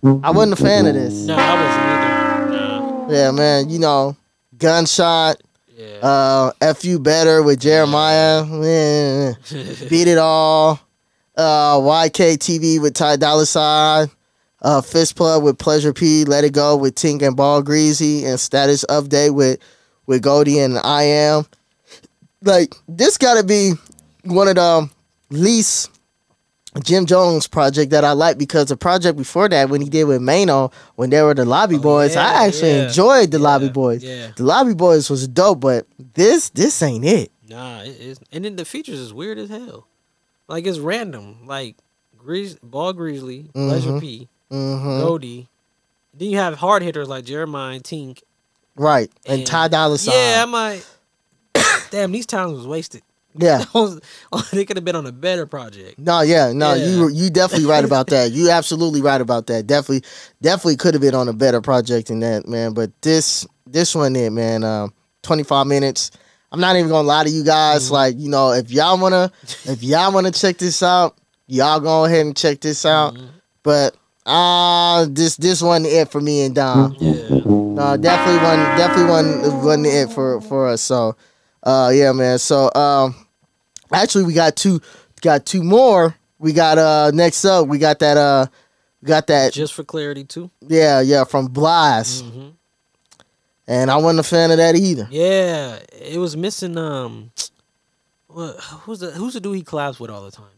I wasn't a fan of this. No, I wasn't either. Nah. Yeah, man. You know, Gunshot. Yeah. Uh, F You Better with Jeremiah. Yeah. Beat It All. Uh, Y K T V with Ty Dolla Sign. Uh, Fist Plug with Pleasure P. Let It Go with Tink and Ball Greasy. And Status Update with, with Goldie and I Am. Like, this got to be one of the least Jim Jones project that I like, because the project before that, when he did with Mano, when they were the Lobby Oh, Boys, yeah, I actually yeah. enjoyed the Yeah, Lobby Boys. yeah. The Lobby Boys was dope, but this this ain't it. Nah, it is. And then the features is weird as hell. Like, it's random. Like, Grease, Ball Greasley, Pleasure P, Mm-hmm. Goldie. Then you have hard hitters like Jeremiah and Tink. Right, and, Ty Dolla Sign. Yeah, I'm like, damn, these times was wasted. Yeah. They could have been on a better project. No, yeah, no, Yeah. you you definitely right about that. You absolutely right about that. Definitely, definitely could have been on a better project than that, man. But this this one, it man, um, twenty-five minutes. I'm not even gonna lie to you guys. Mm-hmm. Like, you know, if y'all wanna if y'all wanna check this out, y'all go ahead and check this out. Mm-hmm. But uh this this wasn't it for me and Dom. Yeah. No, definitely wasn't definitely wasn't wasn't it for for us. So, uh, yeah, man. So, um. Actually, we got two, got two more. We got uh next up, we got that uh, we got that Just for clarity, too. yeah yeah from Blast, Mm-hmm. and I wasn't a fan of that either. Yeah, it was missing. Um, what? Who's the Who's the dude he collabs with all the time?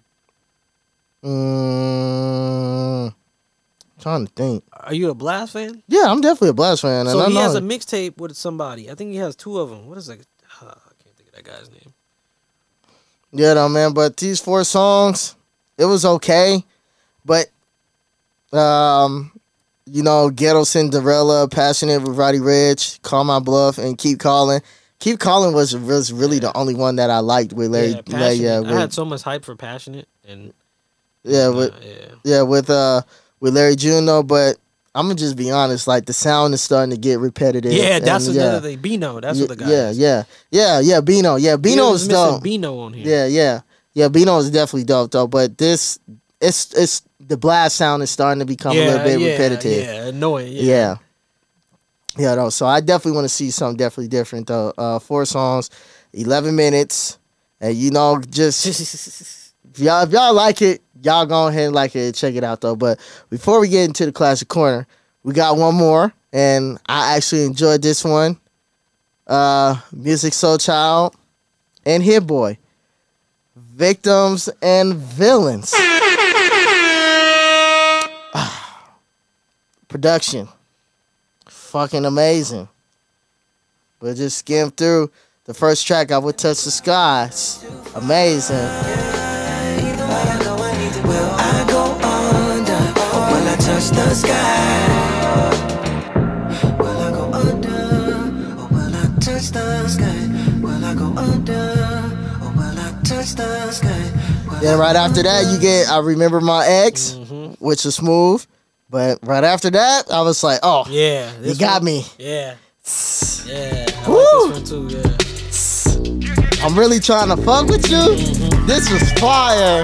Mm, trying to think. Are you a Blast fan? Yeah, I'm definitely a Blast fan. And So I he know has a it. mixtape with somebody. I think he has two of them. What is it? Uh, I can't think of that guy's name. Yeah, though, man. But these four songs, it was okay, but um, you know, Ghetto Cinderella, Passionate with Roddy Ricch, Call My Bluff, and Keep Calling. Keep Calling was was really the only one that I liked with Larry. Yeah, Larry Passionate. yeah, I with, had so much hype for Passionate, and yeah, uh, with yeah, yeah, with uh with Larry June though. But I'm gonna just be honest, like the sound is starting to get repetitive. yeah. That's and, another yeah, thing. Bino, that's yeah, what the guy. yeah, is. yeah, yeah, yeah. Bino, yeah, You Bino was is missing dope. Bino on here. Yeah, yeah, yeah. Bino is definitely dope though. But this, it's it's the Blast sound is starting to become a little bit yeah, repetitive. Yeah, annoying. Yeah, Yeah. Yeah, though. So I definitely want to see something definitely different though. Uh, four songs, eleven minutes, and you know, just if y'all if y'all like it, y'all go ahead and like it and check it out though. But before we get into the classic corner, we got one more, and I actually enjoyed this one. Uh, Music Soul Child and Hit Boy, Victims and Villains. Production. Fucking amazing. We'll just skim through the first track. I Would Touch the Skies. Amazing. Will I go under or will I touch the sky? Will I go under or will I touch the sky? Will I go under or will I touch the sky? Will Then right after that, you get I Remember My Ex, Mm-hmm. which was smooth. But right after that, I was like, oh, yeah. you this got one- me. Yeah, yeah. I Woo! like this one too. Yeah. I'm really trying to fuck with you. This was fire.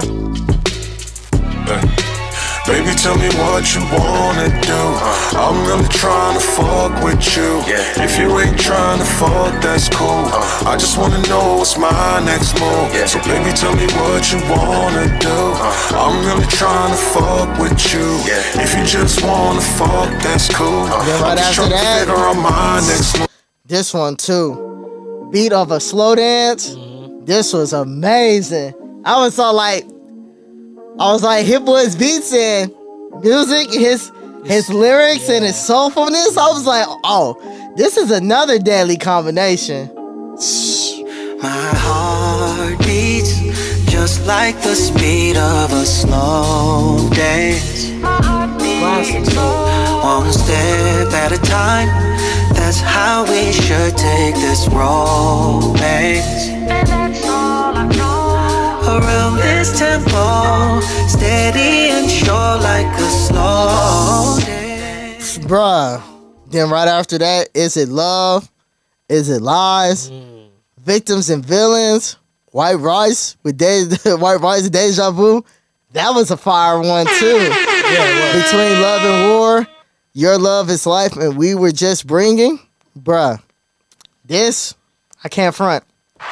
Baby, tell me what you wanna do. I'm really trying to fuck with you. If you ain't trying to fuck, that's cool. I just wanna know what's my next move. So baby, tell me what you wanna do. I'm really trying to fuck with you. If you just wanna fuck, that's cool. Then right I'm just after trying to that- figure out my next move. This one too. Beat of a slow dance. This was amazing. I was all like, I was like, Hit Boy's beats and music, his his lyrics and his soulfulness. I was like, oh, this is another deadly combination. my heart beats just like the speed of a slow dance? Classic soul. One step at a time, that's how we should take this romance. Around this tempo, steady and sure like a slow dance. Bruh. Then right after that, Is It Love? Is It Lies? Victims and Villains? White Rice with De- White Rice Deja Vu? That was a fire one too. Yeah, between love and war, your love is life, and we were just bringing, bruh. This I can't front.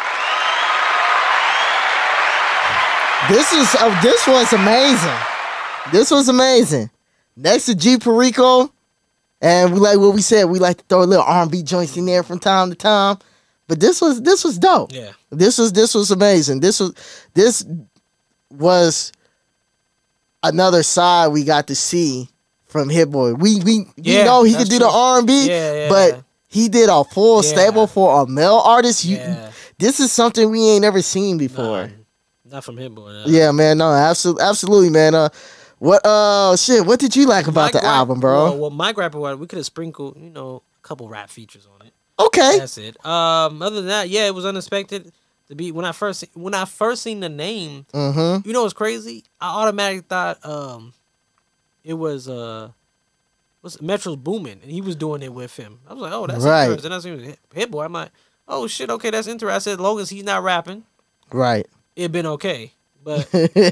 This is uh, this was amazing. This was amazing. Next to G Perico, and we like what we said. We like to throw a little R and B joints in there from time to time. But this was this was dope. Yeah. This was this was amazing. This was this was another side we got to see from Hit Boy. We we you Yeah, know he that's could do true. the R and B, Yeah, yeah. but he did a full Yeah. stable for a male artist. You, Yeah. this is something we ain't ever seen before. Nah, not from Hit Boy. No. Yeah, man. No, absolutely, absolutely, man. Uh, what uh, shit. What did you like about My the gripe- album, bro? Well, well my gripe was we could have sprinkled, you know, a couple rap features on it. Okay. That's it. Um, other than that, yeah, it was unexpected to be when I first when I first seen the name. Mm-hmm. You know what's crazy? I automatically thought um, it was uh, what's Metro's Boomin, and he was doing it with him. I was like, oh, that's Right. interesting. Then I seen Hit- Hit Boy. I'm like, oh shit, okay, that's interesting. I said, as long as he's not rapping, Right. it'd been okay. But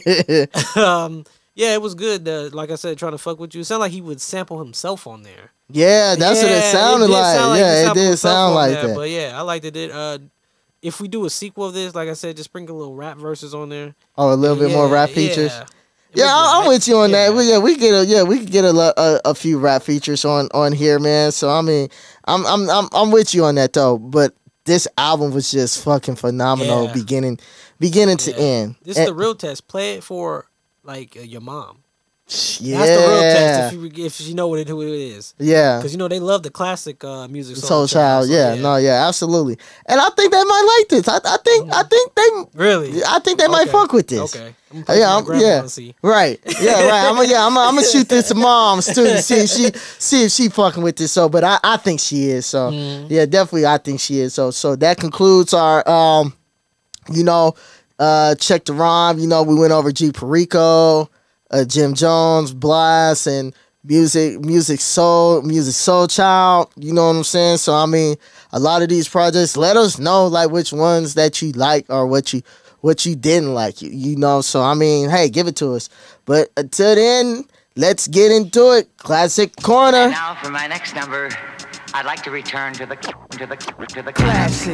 um, yeah, it was good. Uh, like I said, trying to fuck with you. It sounded like he would sample himself on there. Yeah, that's what it Yeah, sounded did like. sound he Yeah, it sampled did himself sound on like there, that. But yeah, I liked it. It, Uh, if we do a sequel of this, like I said, just sprinkle a little rap verses on there. Oh, a little bit more Yeah, rap yeah. features. It Yeah, was I, I'm good. with you on Yeah. that. We, yeah, we get a yeah, we could get a, lo- a a few rap features on on here, man. So I mean, I'm I'm I'm I'm with you on that though. But this album was just fucking phenomenal, Yeah. beginning beginning to Yeah. end. This And- is the real test. Play it for like uh, your mom. yeah, That's the real test. If you if you know what it, who it is, yeah. because you know they love the classic uh, music. Soul Child, so, yeah, no, yeah, absolutely. And I think they might like this. I, I think, I think they, really. I think they might Okay. fuck with this. Okay. I'm Yeah, yeah, I'm- grandma yeah. and see. Right. Yeah, right. I'm gonna yeah, I'm I'm gonna shoot this to moms too to see if she see if she fucking with this. So, but I, I think she is. So, Mm-hmm. yeah, definitely I think she is. So, so that concludes our um, you know, uh, check the rhyme. You know, we went over G Perico, uh, Jim Jones, Blast, and music, music soul, music soul child. You know what I'm saying? So, I mean, a lot of these projects. Let us know like which ones that you like or what you. What you didn't like, you, you know. So I mean, hey, give it to us. But until then, let's get into it. Classic corner. Now for my next number, I'd like to return to the to the to the classic.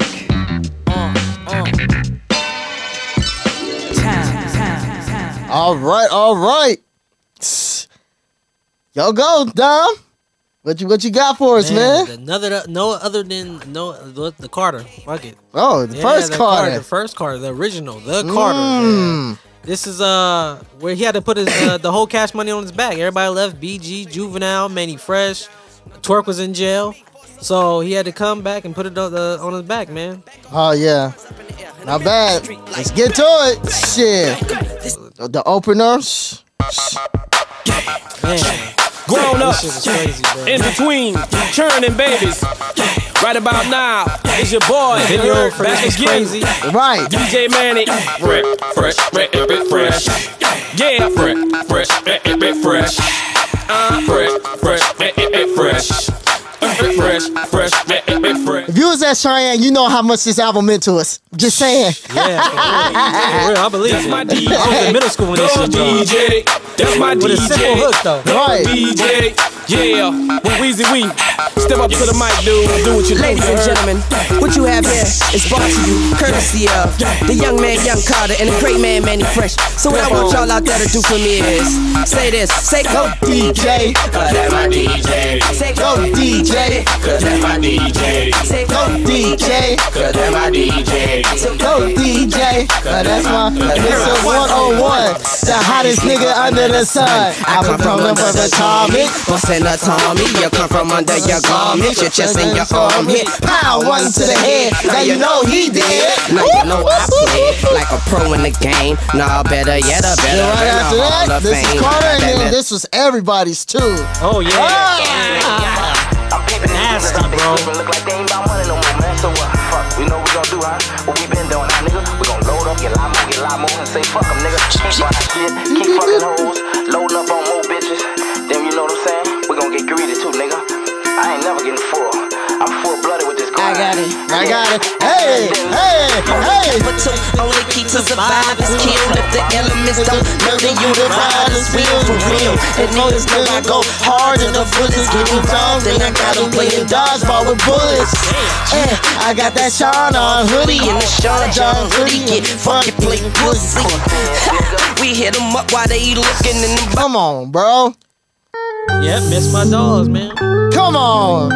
All right, all right. Yo, go, Dom. What you what you got for us, man? Another no other than no the, the Carter. Fuck it. Oh, the Yeah, first the Carter. The first Carter, the original, the Carter. Mm. Yeah. This is uh where he had to put his uh, the whole cash money on his back. Everybody left. B G, Juvenile, Manny Fresh, Twerk was in jail, so he had to come back and put it on, the, on his back, man. Oh yeah, not bad. Let's get to it. Shit. The opener. Shh. Man, Grown up, this shit is crazy, bro. in between, churning babies. Right about now, it's your boy, Video Herb, for back this is again. crazy. Right. D J Manny, fresh, fresh, fresh, fresh. Yeah, fresh, fresh, fresh, fresh. Uh, fresh, fresh, fresh. Fresh, fresh, fresh, fresh. If you was at Cheyenne, you know how much this album meant to us. Just saying. Yeah, for real. For real, I believe That's it. my D J. I was in middle school when this Go shit D dropped. J, that's my With D a simple J. hook though. Right. D J, yeah, with Weezy Wee. Step up to the mic, dude. Do what you do. Ladies and gentlemen, what you have here is brought to you courtesy of the young man, Young Carter, and the great man, Manny Fresh. So what I want y'all out there to do for me is say this, say go D J. Cause that's my D J. say Go D J. Cause that's my D J. say Go D J. Cause that's my D J. Go D J. Uh, that's my Mister one oh one. The hottest nigga under the sun. I come from the first atomic. Bustin' a Tommy, you come from under your garment, your chest and your arm hit. Pow, one to the head. Now you know he did. Now you know I play like a pro in the game. Nah, better yet, a better Yeah, right than a after Hall that, of this is Fame. Carter, and then Better- this was everybody's too. Oh yeah. Ah! Nasty, bro. Look like they ain't about money no more, man. So what? Fuck, we know what we gon' do, huh? What we been doing, huh, nigga? We gon' load up, get a lot more, get a lot more, and say fuck 'em, nigga. Keep buying shit, keep fucking hoes, loading up on more bitches. Then you know what I'm saying? We gon' get greedy too, nigga. I ain't never getting full. I'm full blooded with this grind. I got it. I got it. Hey, hey, hey. Number two, only key to survive is kill. If the elements don't murder you, the ride is real for real. And niggas know I go hard and the bullets get me down. Then I got them playing dodgeball with bullets. Yeah, I got that Sean on hoodie and the Sean John hoodie. Get fucking play pussy. We hit them up while they looking in the. Come on, bro. Yep, miss my dogs, man. Come on.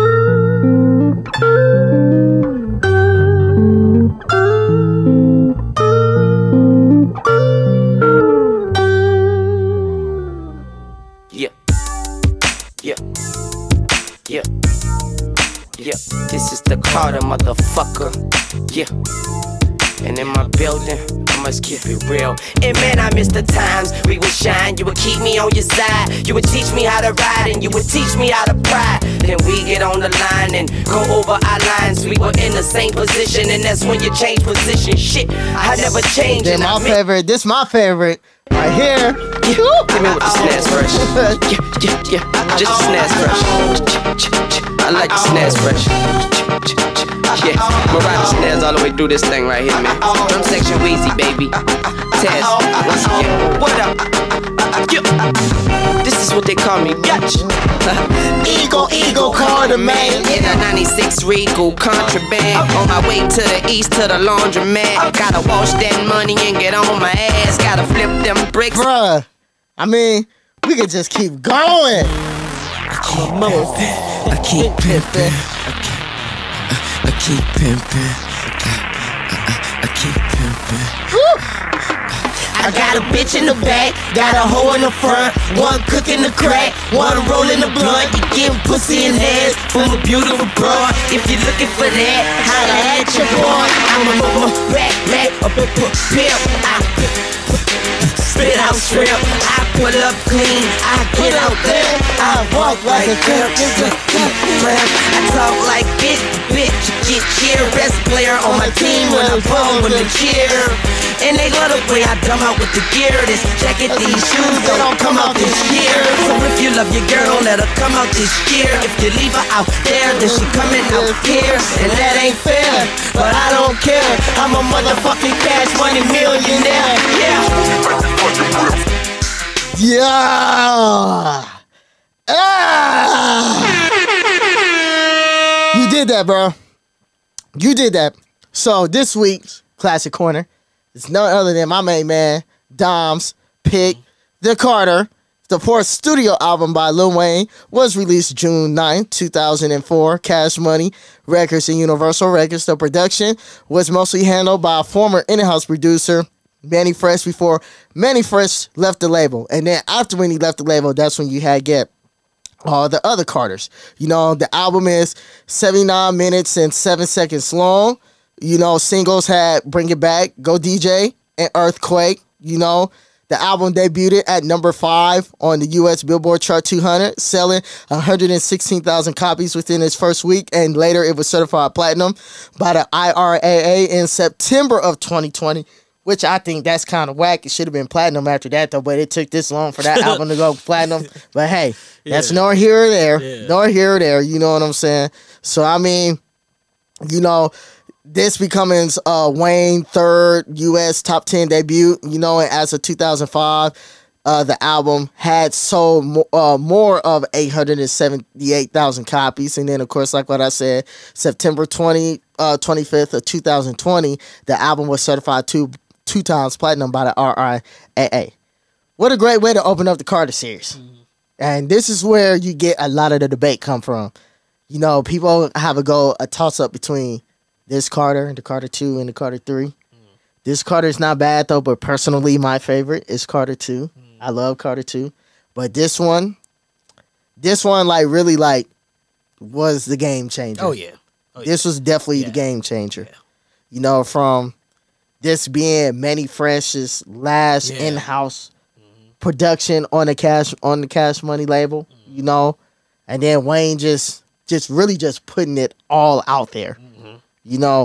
Yeah. Yeah. Yeah. Yeah. This is the Carter, motherfucker. Yeah. And in my building, I must keep it real. And man, I miss the times we would shine. You would keep me on your side. You would teach me how to ride, and you would teach me how to pride. Then we get on the line and go over our lines. We were in the same position, and that's when you change position. Shit, I never changed. Then my favorite, this my favorite, right here. Yeah, hit me with the snares fresh. Yeah, yeah, yeah, just the snares fresh. I like the snares fresh. Yeah, I'ma ride the snares all the way through this thing right here, man. Drum section Weezy, baby. Taz, once again, what up? Yeah. This is what they call me, bitch. Ego, ego, Carter, man. In a ninety-six Regal contraband. On my way to the east to the laundromat. Gotta wash that money and get on my ass. Gotta flip them bricks. Bruh, I mean, we could just keep going. I keep pimping. I keep pimping. I keep pimping. I got a bitch in the back, got a hoe in the front, one cooking the crack, one rolling the blunt. You getting pussy in head from a beautiful broad. If you're looking for that, holla at your boy. I'm a mama, back, back, a big pimp. I spit out shrimp, I pull up clean, I get out there, I walk like a pimp. I talk like bitch, bitch, get cheer. Best player on my team when I ball with the cheer. And they love the way I dumb out with the gear. This jacket, these shoes, they don't come out this year. So if you love your girl, let her come out this year. If you leave her out there, then she coming out here. And that ain't fair, but I don't care. I'm a motherfucking cash money millionaire. Yeah. Yeah. Ah. You did that, bro. You did that. So this week's Classic Corner is none other than my main man, Dom's pick, The Carter. The fourth studio album by Lil Wayne was released June ninth, two thousand four. Cash Money Records and Universal Records. The production was mostly handled by a former in-house producer, Manny Fresh, before Manny Fresh left the label. And then after when he left the label, that's when you had get all the other Carters. You know, the album is seventy-nine minutes and seven seconds long. You know, singles had Bring It Back, Go D J, and Earthquake. You know, the album debuted at number five on the U S Billboard Chart two hundred, selling one hundred sixteen thousand copies within its first week, and later it was certified platinum by the I R A A in September of twenty twenty, which I think that's kind of whack. It should have been platinum after that, though, but it took this long for that album to go platinum. But hey, yeah. That's nor here or there, yeah. nor here or there, you know what I'm saying? So, I mean, you know, this becoming uh, Wayne's third U S top ten debut, you know, and as of two thousand five, uh, the album had sold mo- uh, more of eight hundred seventy-eight thousand copies. And then, of course, like what I said, September twentieth, uh, twenty-fifth of two thousand twenty, the album was certified two, two times platinum by the R I A A. What a great way to open up the Carter series. Mm-hmm. And this is where you get a lot of the debate come from. You know, people have a go, a toss-up between this Carter and the Carter two and the Carter three. Mm. This Carter is not bad, though, but personally my favorite is Carter two. Mm. I love Carter two. But this one, this one, like, really, like, was the game changer. Oh, yeah. Oh, this yeah. was definitely yeah. the game changer. Yeah. You know, from this being Manny Fresh's last yeah. in-house mm-hmm. production on the Cash on the Cash Money label, mm-hmm. you know, and then Wayne just, just really just putting it all out there. Mm-hmm. You know,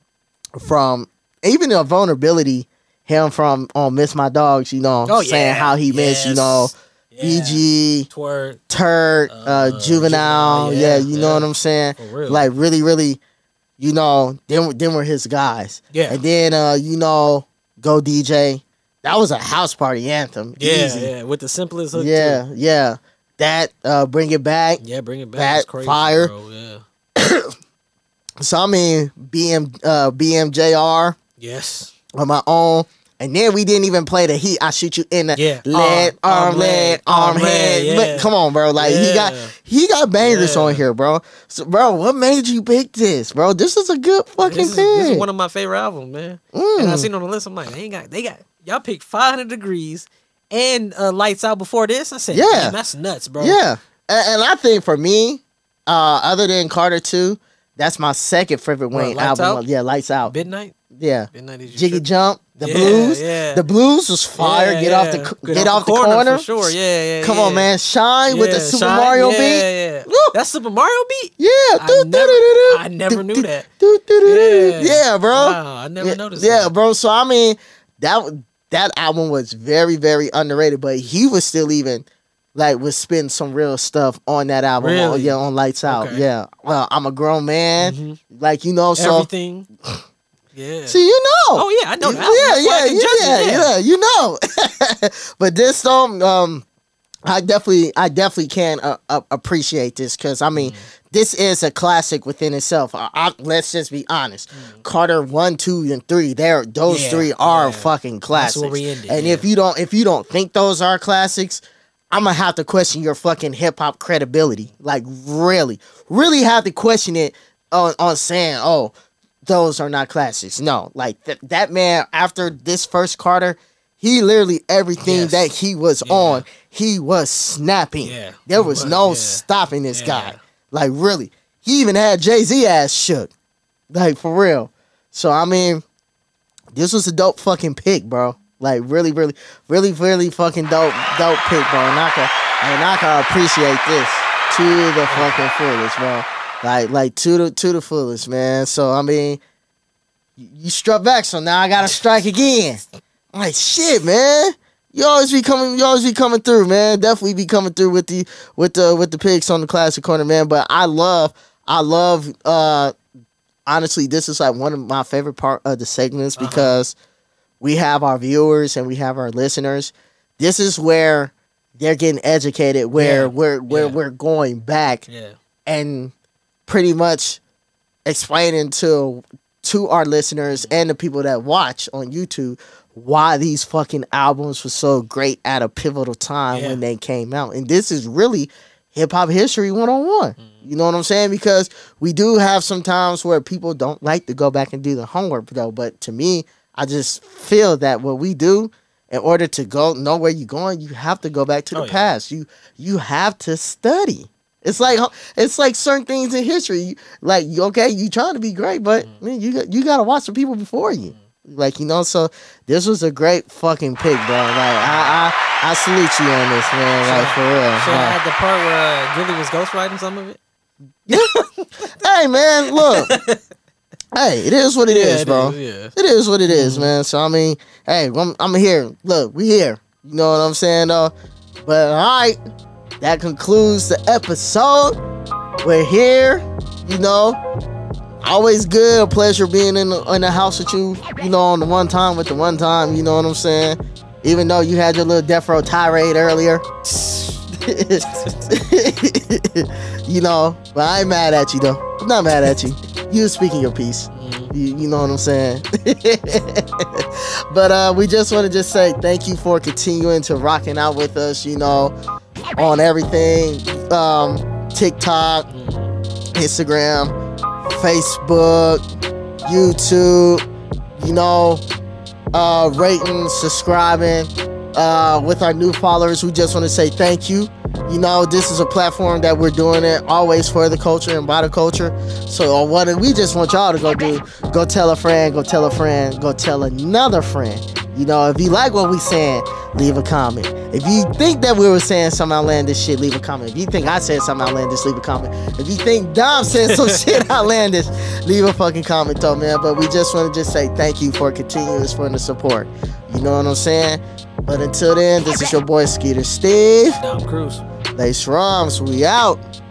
from even the vulnerability, him from on Miss My Dogs, you know, oh, saying yeah. how he yes. missed, you know, Yeah. B G, Twerk, Turd, uh, uh, Juvenile. Juvenile, Yeah, yeah, you know yeah. what I'm saying? For real. Like really, really, you know, them, them were his guys. Yeah. And then, uh, you know, Go D J. That was a house party anthem. Yeah, Easy. yeah, with the simplest hook. Yeah, too. yeah. That, uh, Bring It Back. Yeah, Bring It Back. That is crazy, fire. Bro. Yeah. So I mean, B M, uh, B M J R Yes. on my own. And then we didn't even play the Heat. I shoot you in the Yeah. leg, Arm, arm, arm, leg, leg, arm, arm, head. leg, But yeah. come on, bro. Like he got Yeah. he got bangers Yeah. on here, bro. So, bro, what made you pick this, bro? This is a good fucking This is, pick. this is one of my favorite albums, man. Mm. And I seen on the list, I'm like, they ain't got, they got, y'all picked five hundred Degrees and uh, Lights Out before this. I said, Yeah. yeah, that's nuts, bro. Yeah, and, and I think for me, uh, other than Carter two, that's my second favorite What, Wayne Lights album. Out? Yeah, Lights Out. Midnight. Yeah, Midnight is your Jiggy trip. Jump, the Yeah, blues, yeah. the blues was fire. Yeah, get yeah. off the get, get off the corner, for sure. Yeah, yeah. Come yeah. on, man, shine with the Yeah, Super Shine, Mario yeah, beat. Yeah, Woo. that's Super Mario beat. Yeah, I do, do, never- do, do, I never do, knew do, that. do, do, do, do. Yeah. Yeah, bro. Wow, I never yeah, noticed Yeah, that. bro. So I mean, that that album was very, very underrated, but he was still even like was spitting some real stuff on that album. Really? On, yeah, on Lights Out. Okay. Yeah. Well, I'm a grown man. Mhm. Like you know, so Everything. Yeah. see, you know. Oh yeah, I know that. Yeah, That's why I yeah, can yeah, judge yeah, it, yeah, you know. But this though, um, I definitely, I definitely can uh, uh, appreciate this because I mean, Mm. this is a classic within itself. I, I, let's just be honest. Carter one, two, and three. There, those Mm. Yeah, three are yeah. fucking classics. That's where we ended, and yeah. if you don't, if you don't think those are classics, I'm gonna have to question your fucking hip hop credibility. Like really, really have to question it on on saying, oh, those are not classics. No, like th- that man after this first Carter, he literally everything Yes. that he was Yeah. on, he was snapping. Yeah, There he was was, no yeah. stopping this Yeah. guy. Like really, he even had Jay-Z ass shook. Like for real. So I mean, this was a dope fucking pick, bro. Like really, really, really, really fucking dope, dope pick, bro. And I can, and I can appreciate this to the fucking fullest, bro. Like, like to the to the fullest, man. So I mean, you, you struck back, so now I gotta strike again. I'm like shit, man. You always be coming, you always be coming through, man. Definitely be coming through with the with the with the picks on the classic corner, man. But I love, I love. uh Honestly, this is like one of my favorite part of the segments Uh-huh. because we have our viewers and we have our listeners. This is where they're getting educated, where Yeah. we're where Yeah. we're going back Yeah. and pretty much explaining to to our listeners and the people that watch on YouTube why these fucking albums were so great at a pivotal time Yeah. when they came out. And this is really hip hop history one on one. You know what I'm saying? Because we do have some times where people don't like to go back and do the homework though. But to me, I just feel that what we do in order to go know where you're going, you have to go back to the Oh, yeah. past. You you have to study. It's like it's like certain things in history. You- Like you okay, you trying to be great, but Mm. man, you got you got to watch the people before you. Like you know, so this was a great fucking pick, bro. Like I I, I salute you on this, man. Like for real. So I Like, had the part where uh, Gilly was ghostwriting some of it. hey man, look. Hey, it is what it is, Yeah, it bro. is, yeah. It is what it is, man. So I mean, hey, I'm, I'm here. Look, we here. You know what I'm saying, though. But all right, that concludes the episode. We're here. You know, always good. A pleasure being in the, in the house with you. You know, on the one time with the one time. You know what I'm saying. Even though you had your little death row tirade earlier. You know, but I ain't mad at you though. I'm not mad at you. You was speaking your piece. You, you know what I'm saying? But uh, we just want to just say thank you for continuing to rocking out with us, you know, on everything. Um, TikTok, Instagram, Facebook, YouTube, you know, uh, rating, subscribing. Uh, with our new followers, we just want to say thank you. You know, this is a platform that we're doing it always for the culture and by the culture. So uh, what we just want y'all to go do, go tell a friend, go tell a friend, go tell another friend. You know, if you like what we saying, leave a comment. If you think that we were saying some outlandish shit, leave a comment. If you think I said something outlandish, leave a comment. If you think Dom said some shit outlandish, leave a fucking comment though, man. But we just want to just say thank you for continuing for the support. You know what I'm saying? But until then, this is your boy Skeeter Steve. Dom Cruz. Lace Rhymes, we out.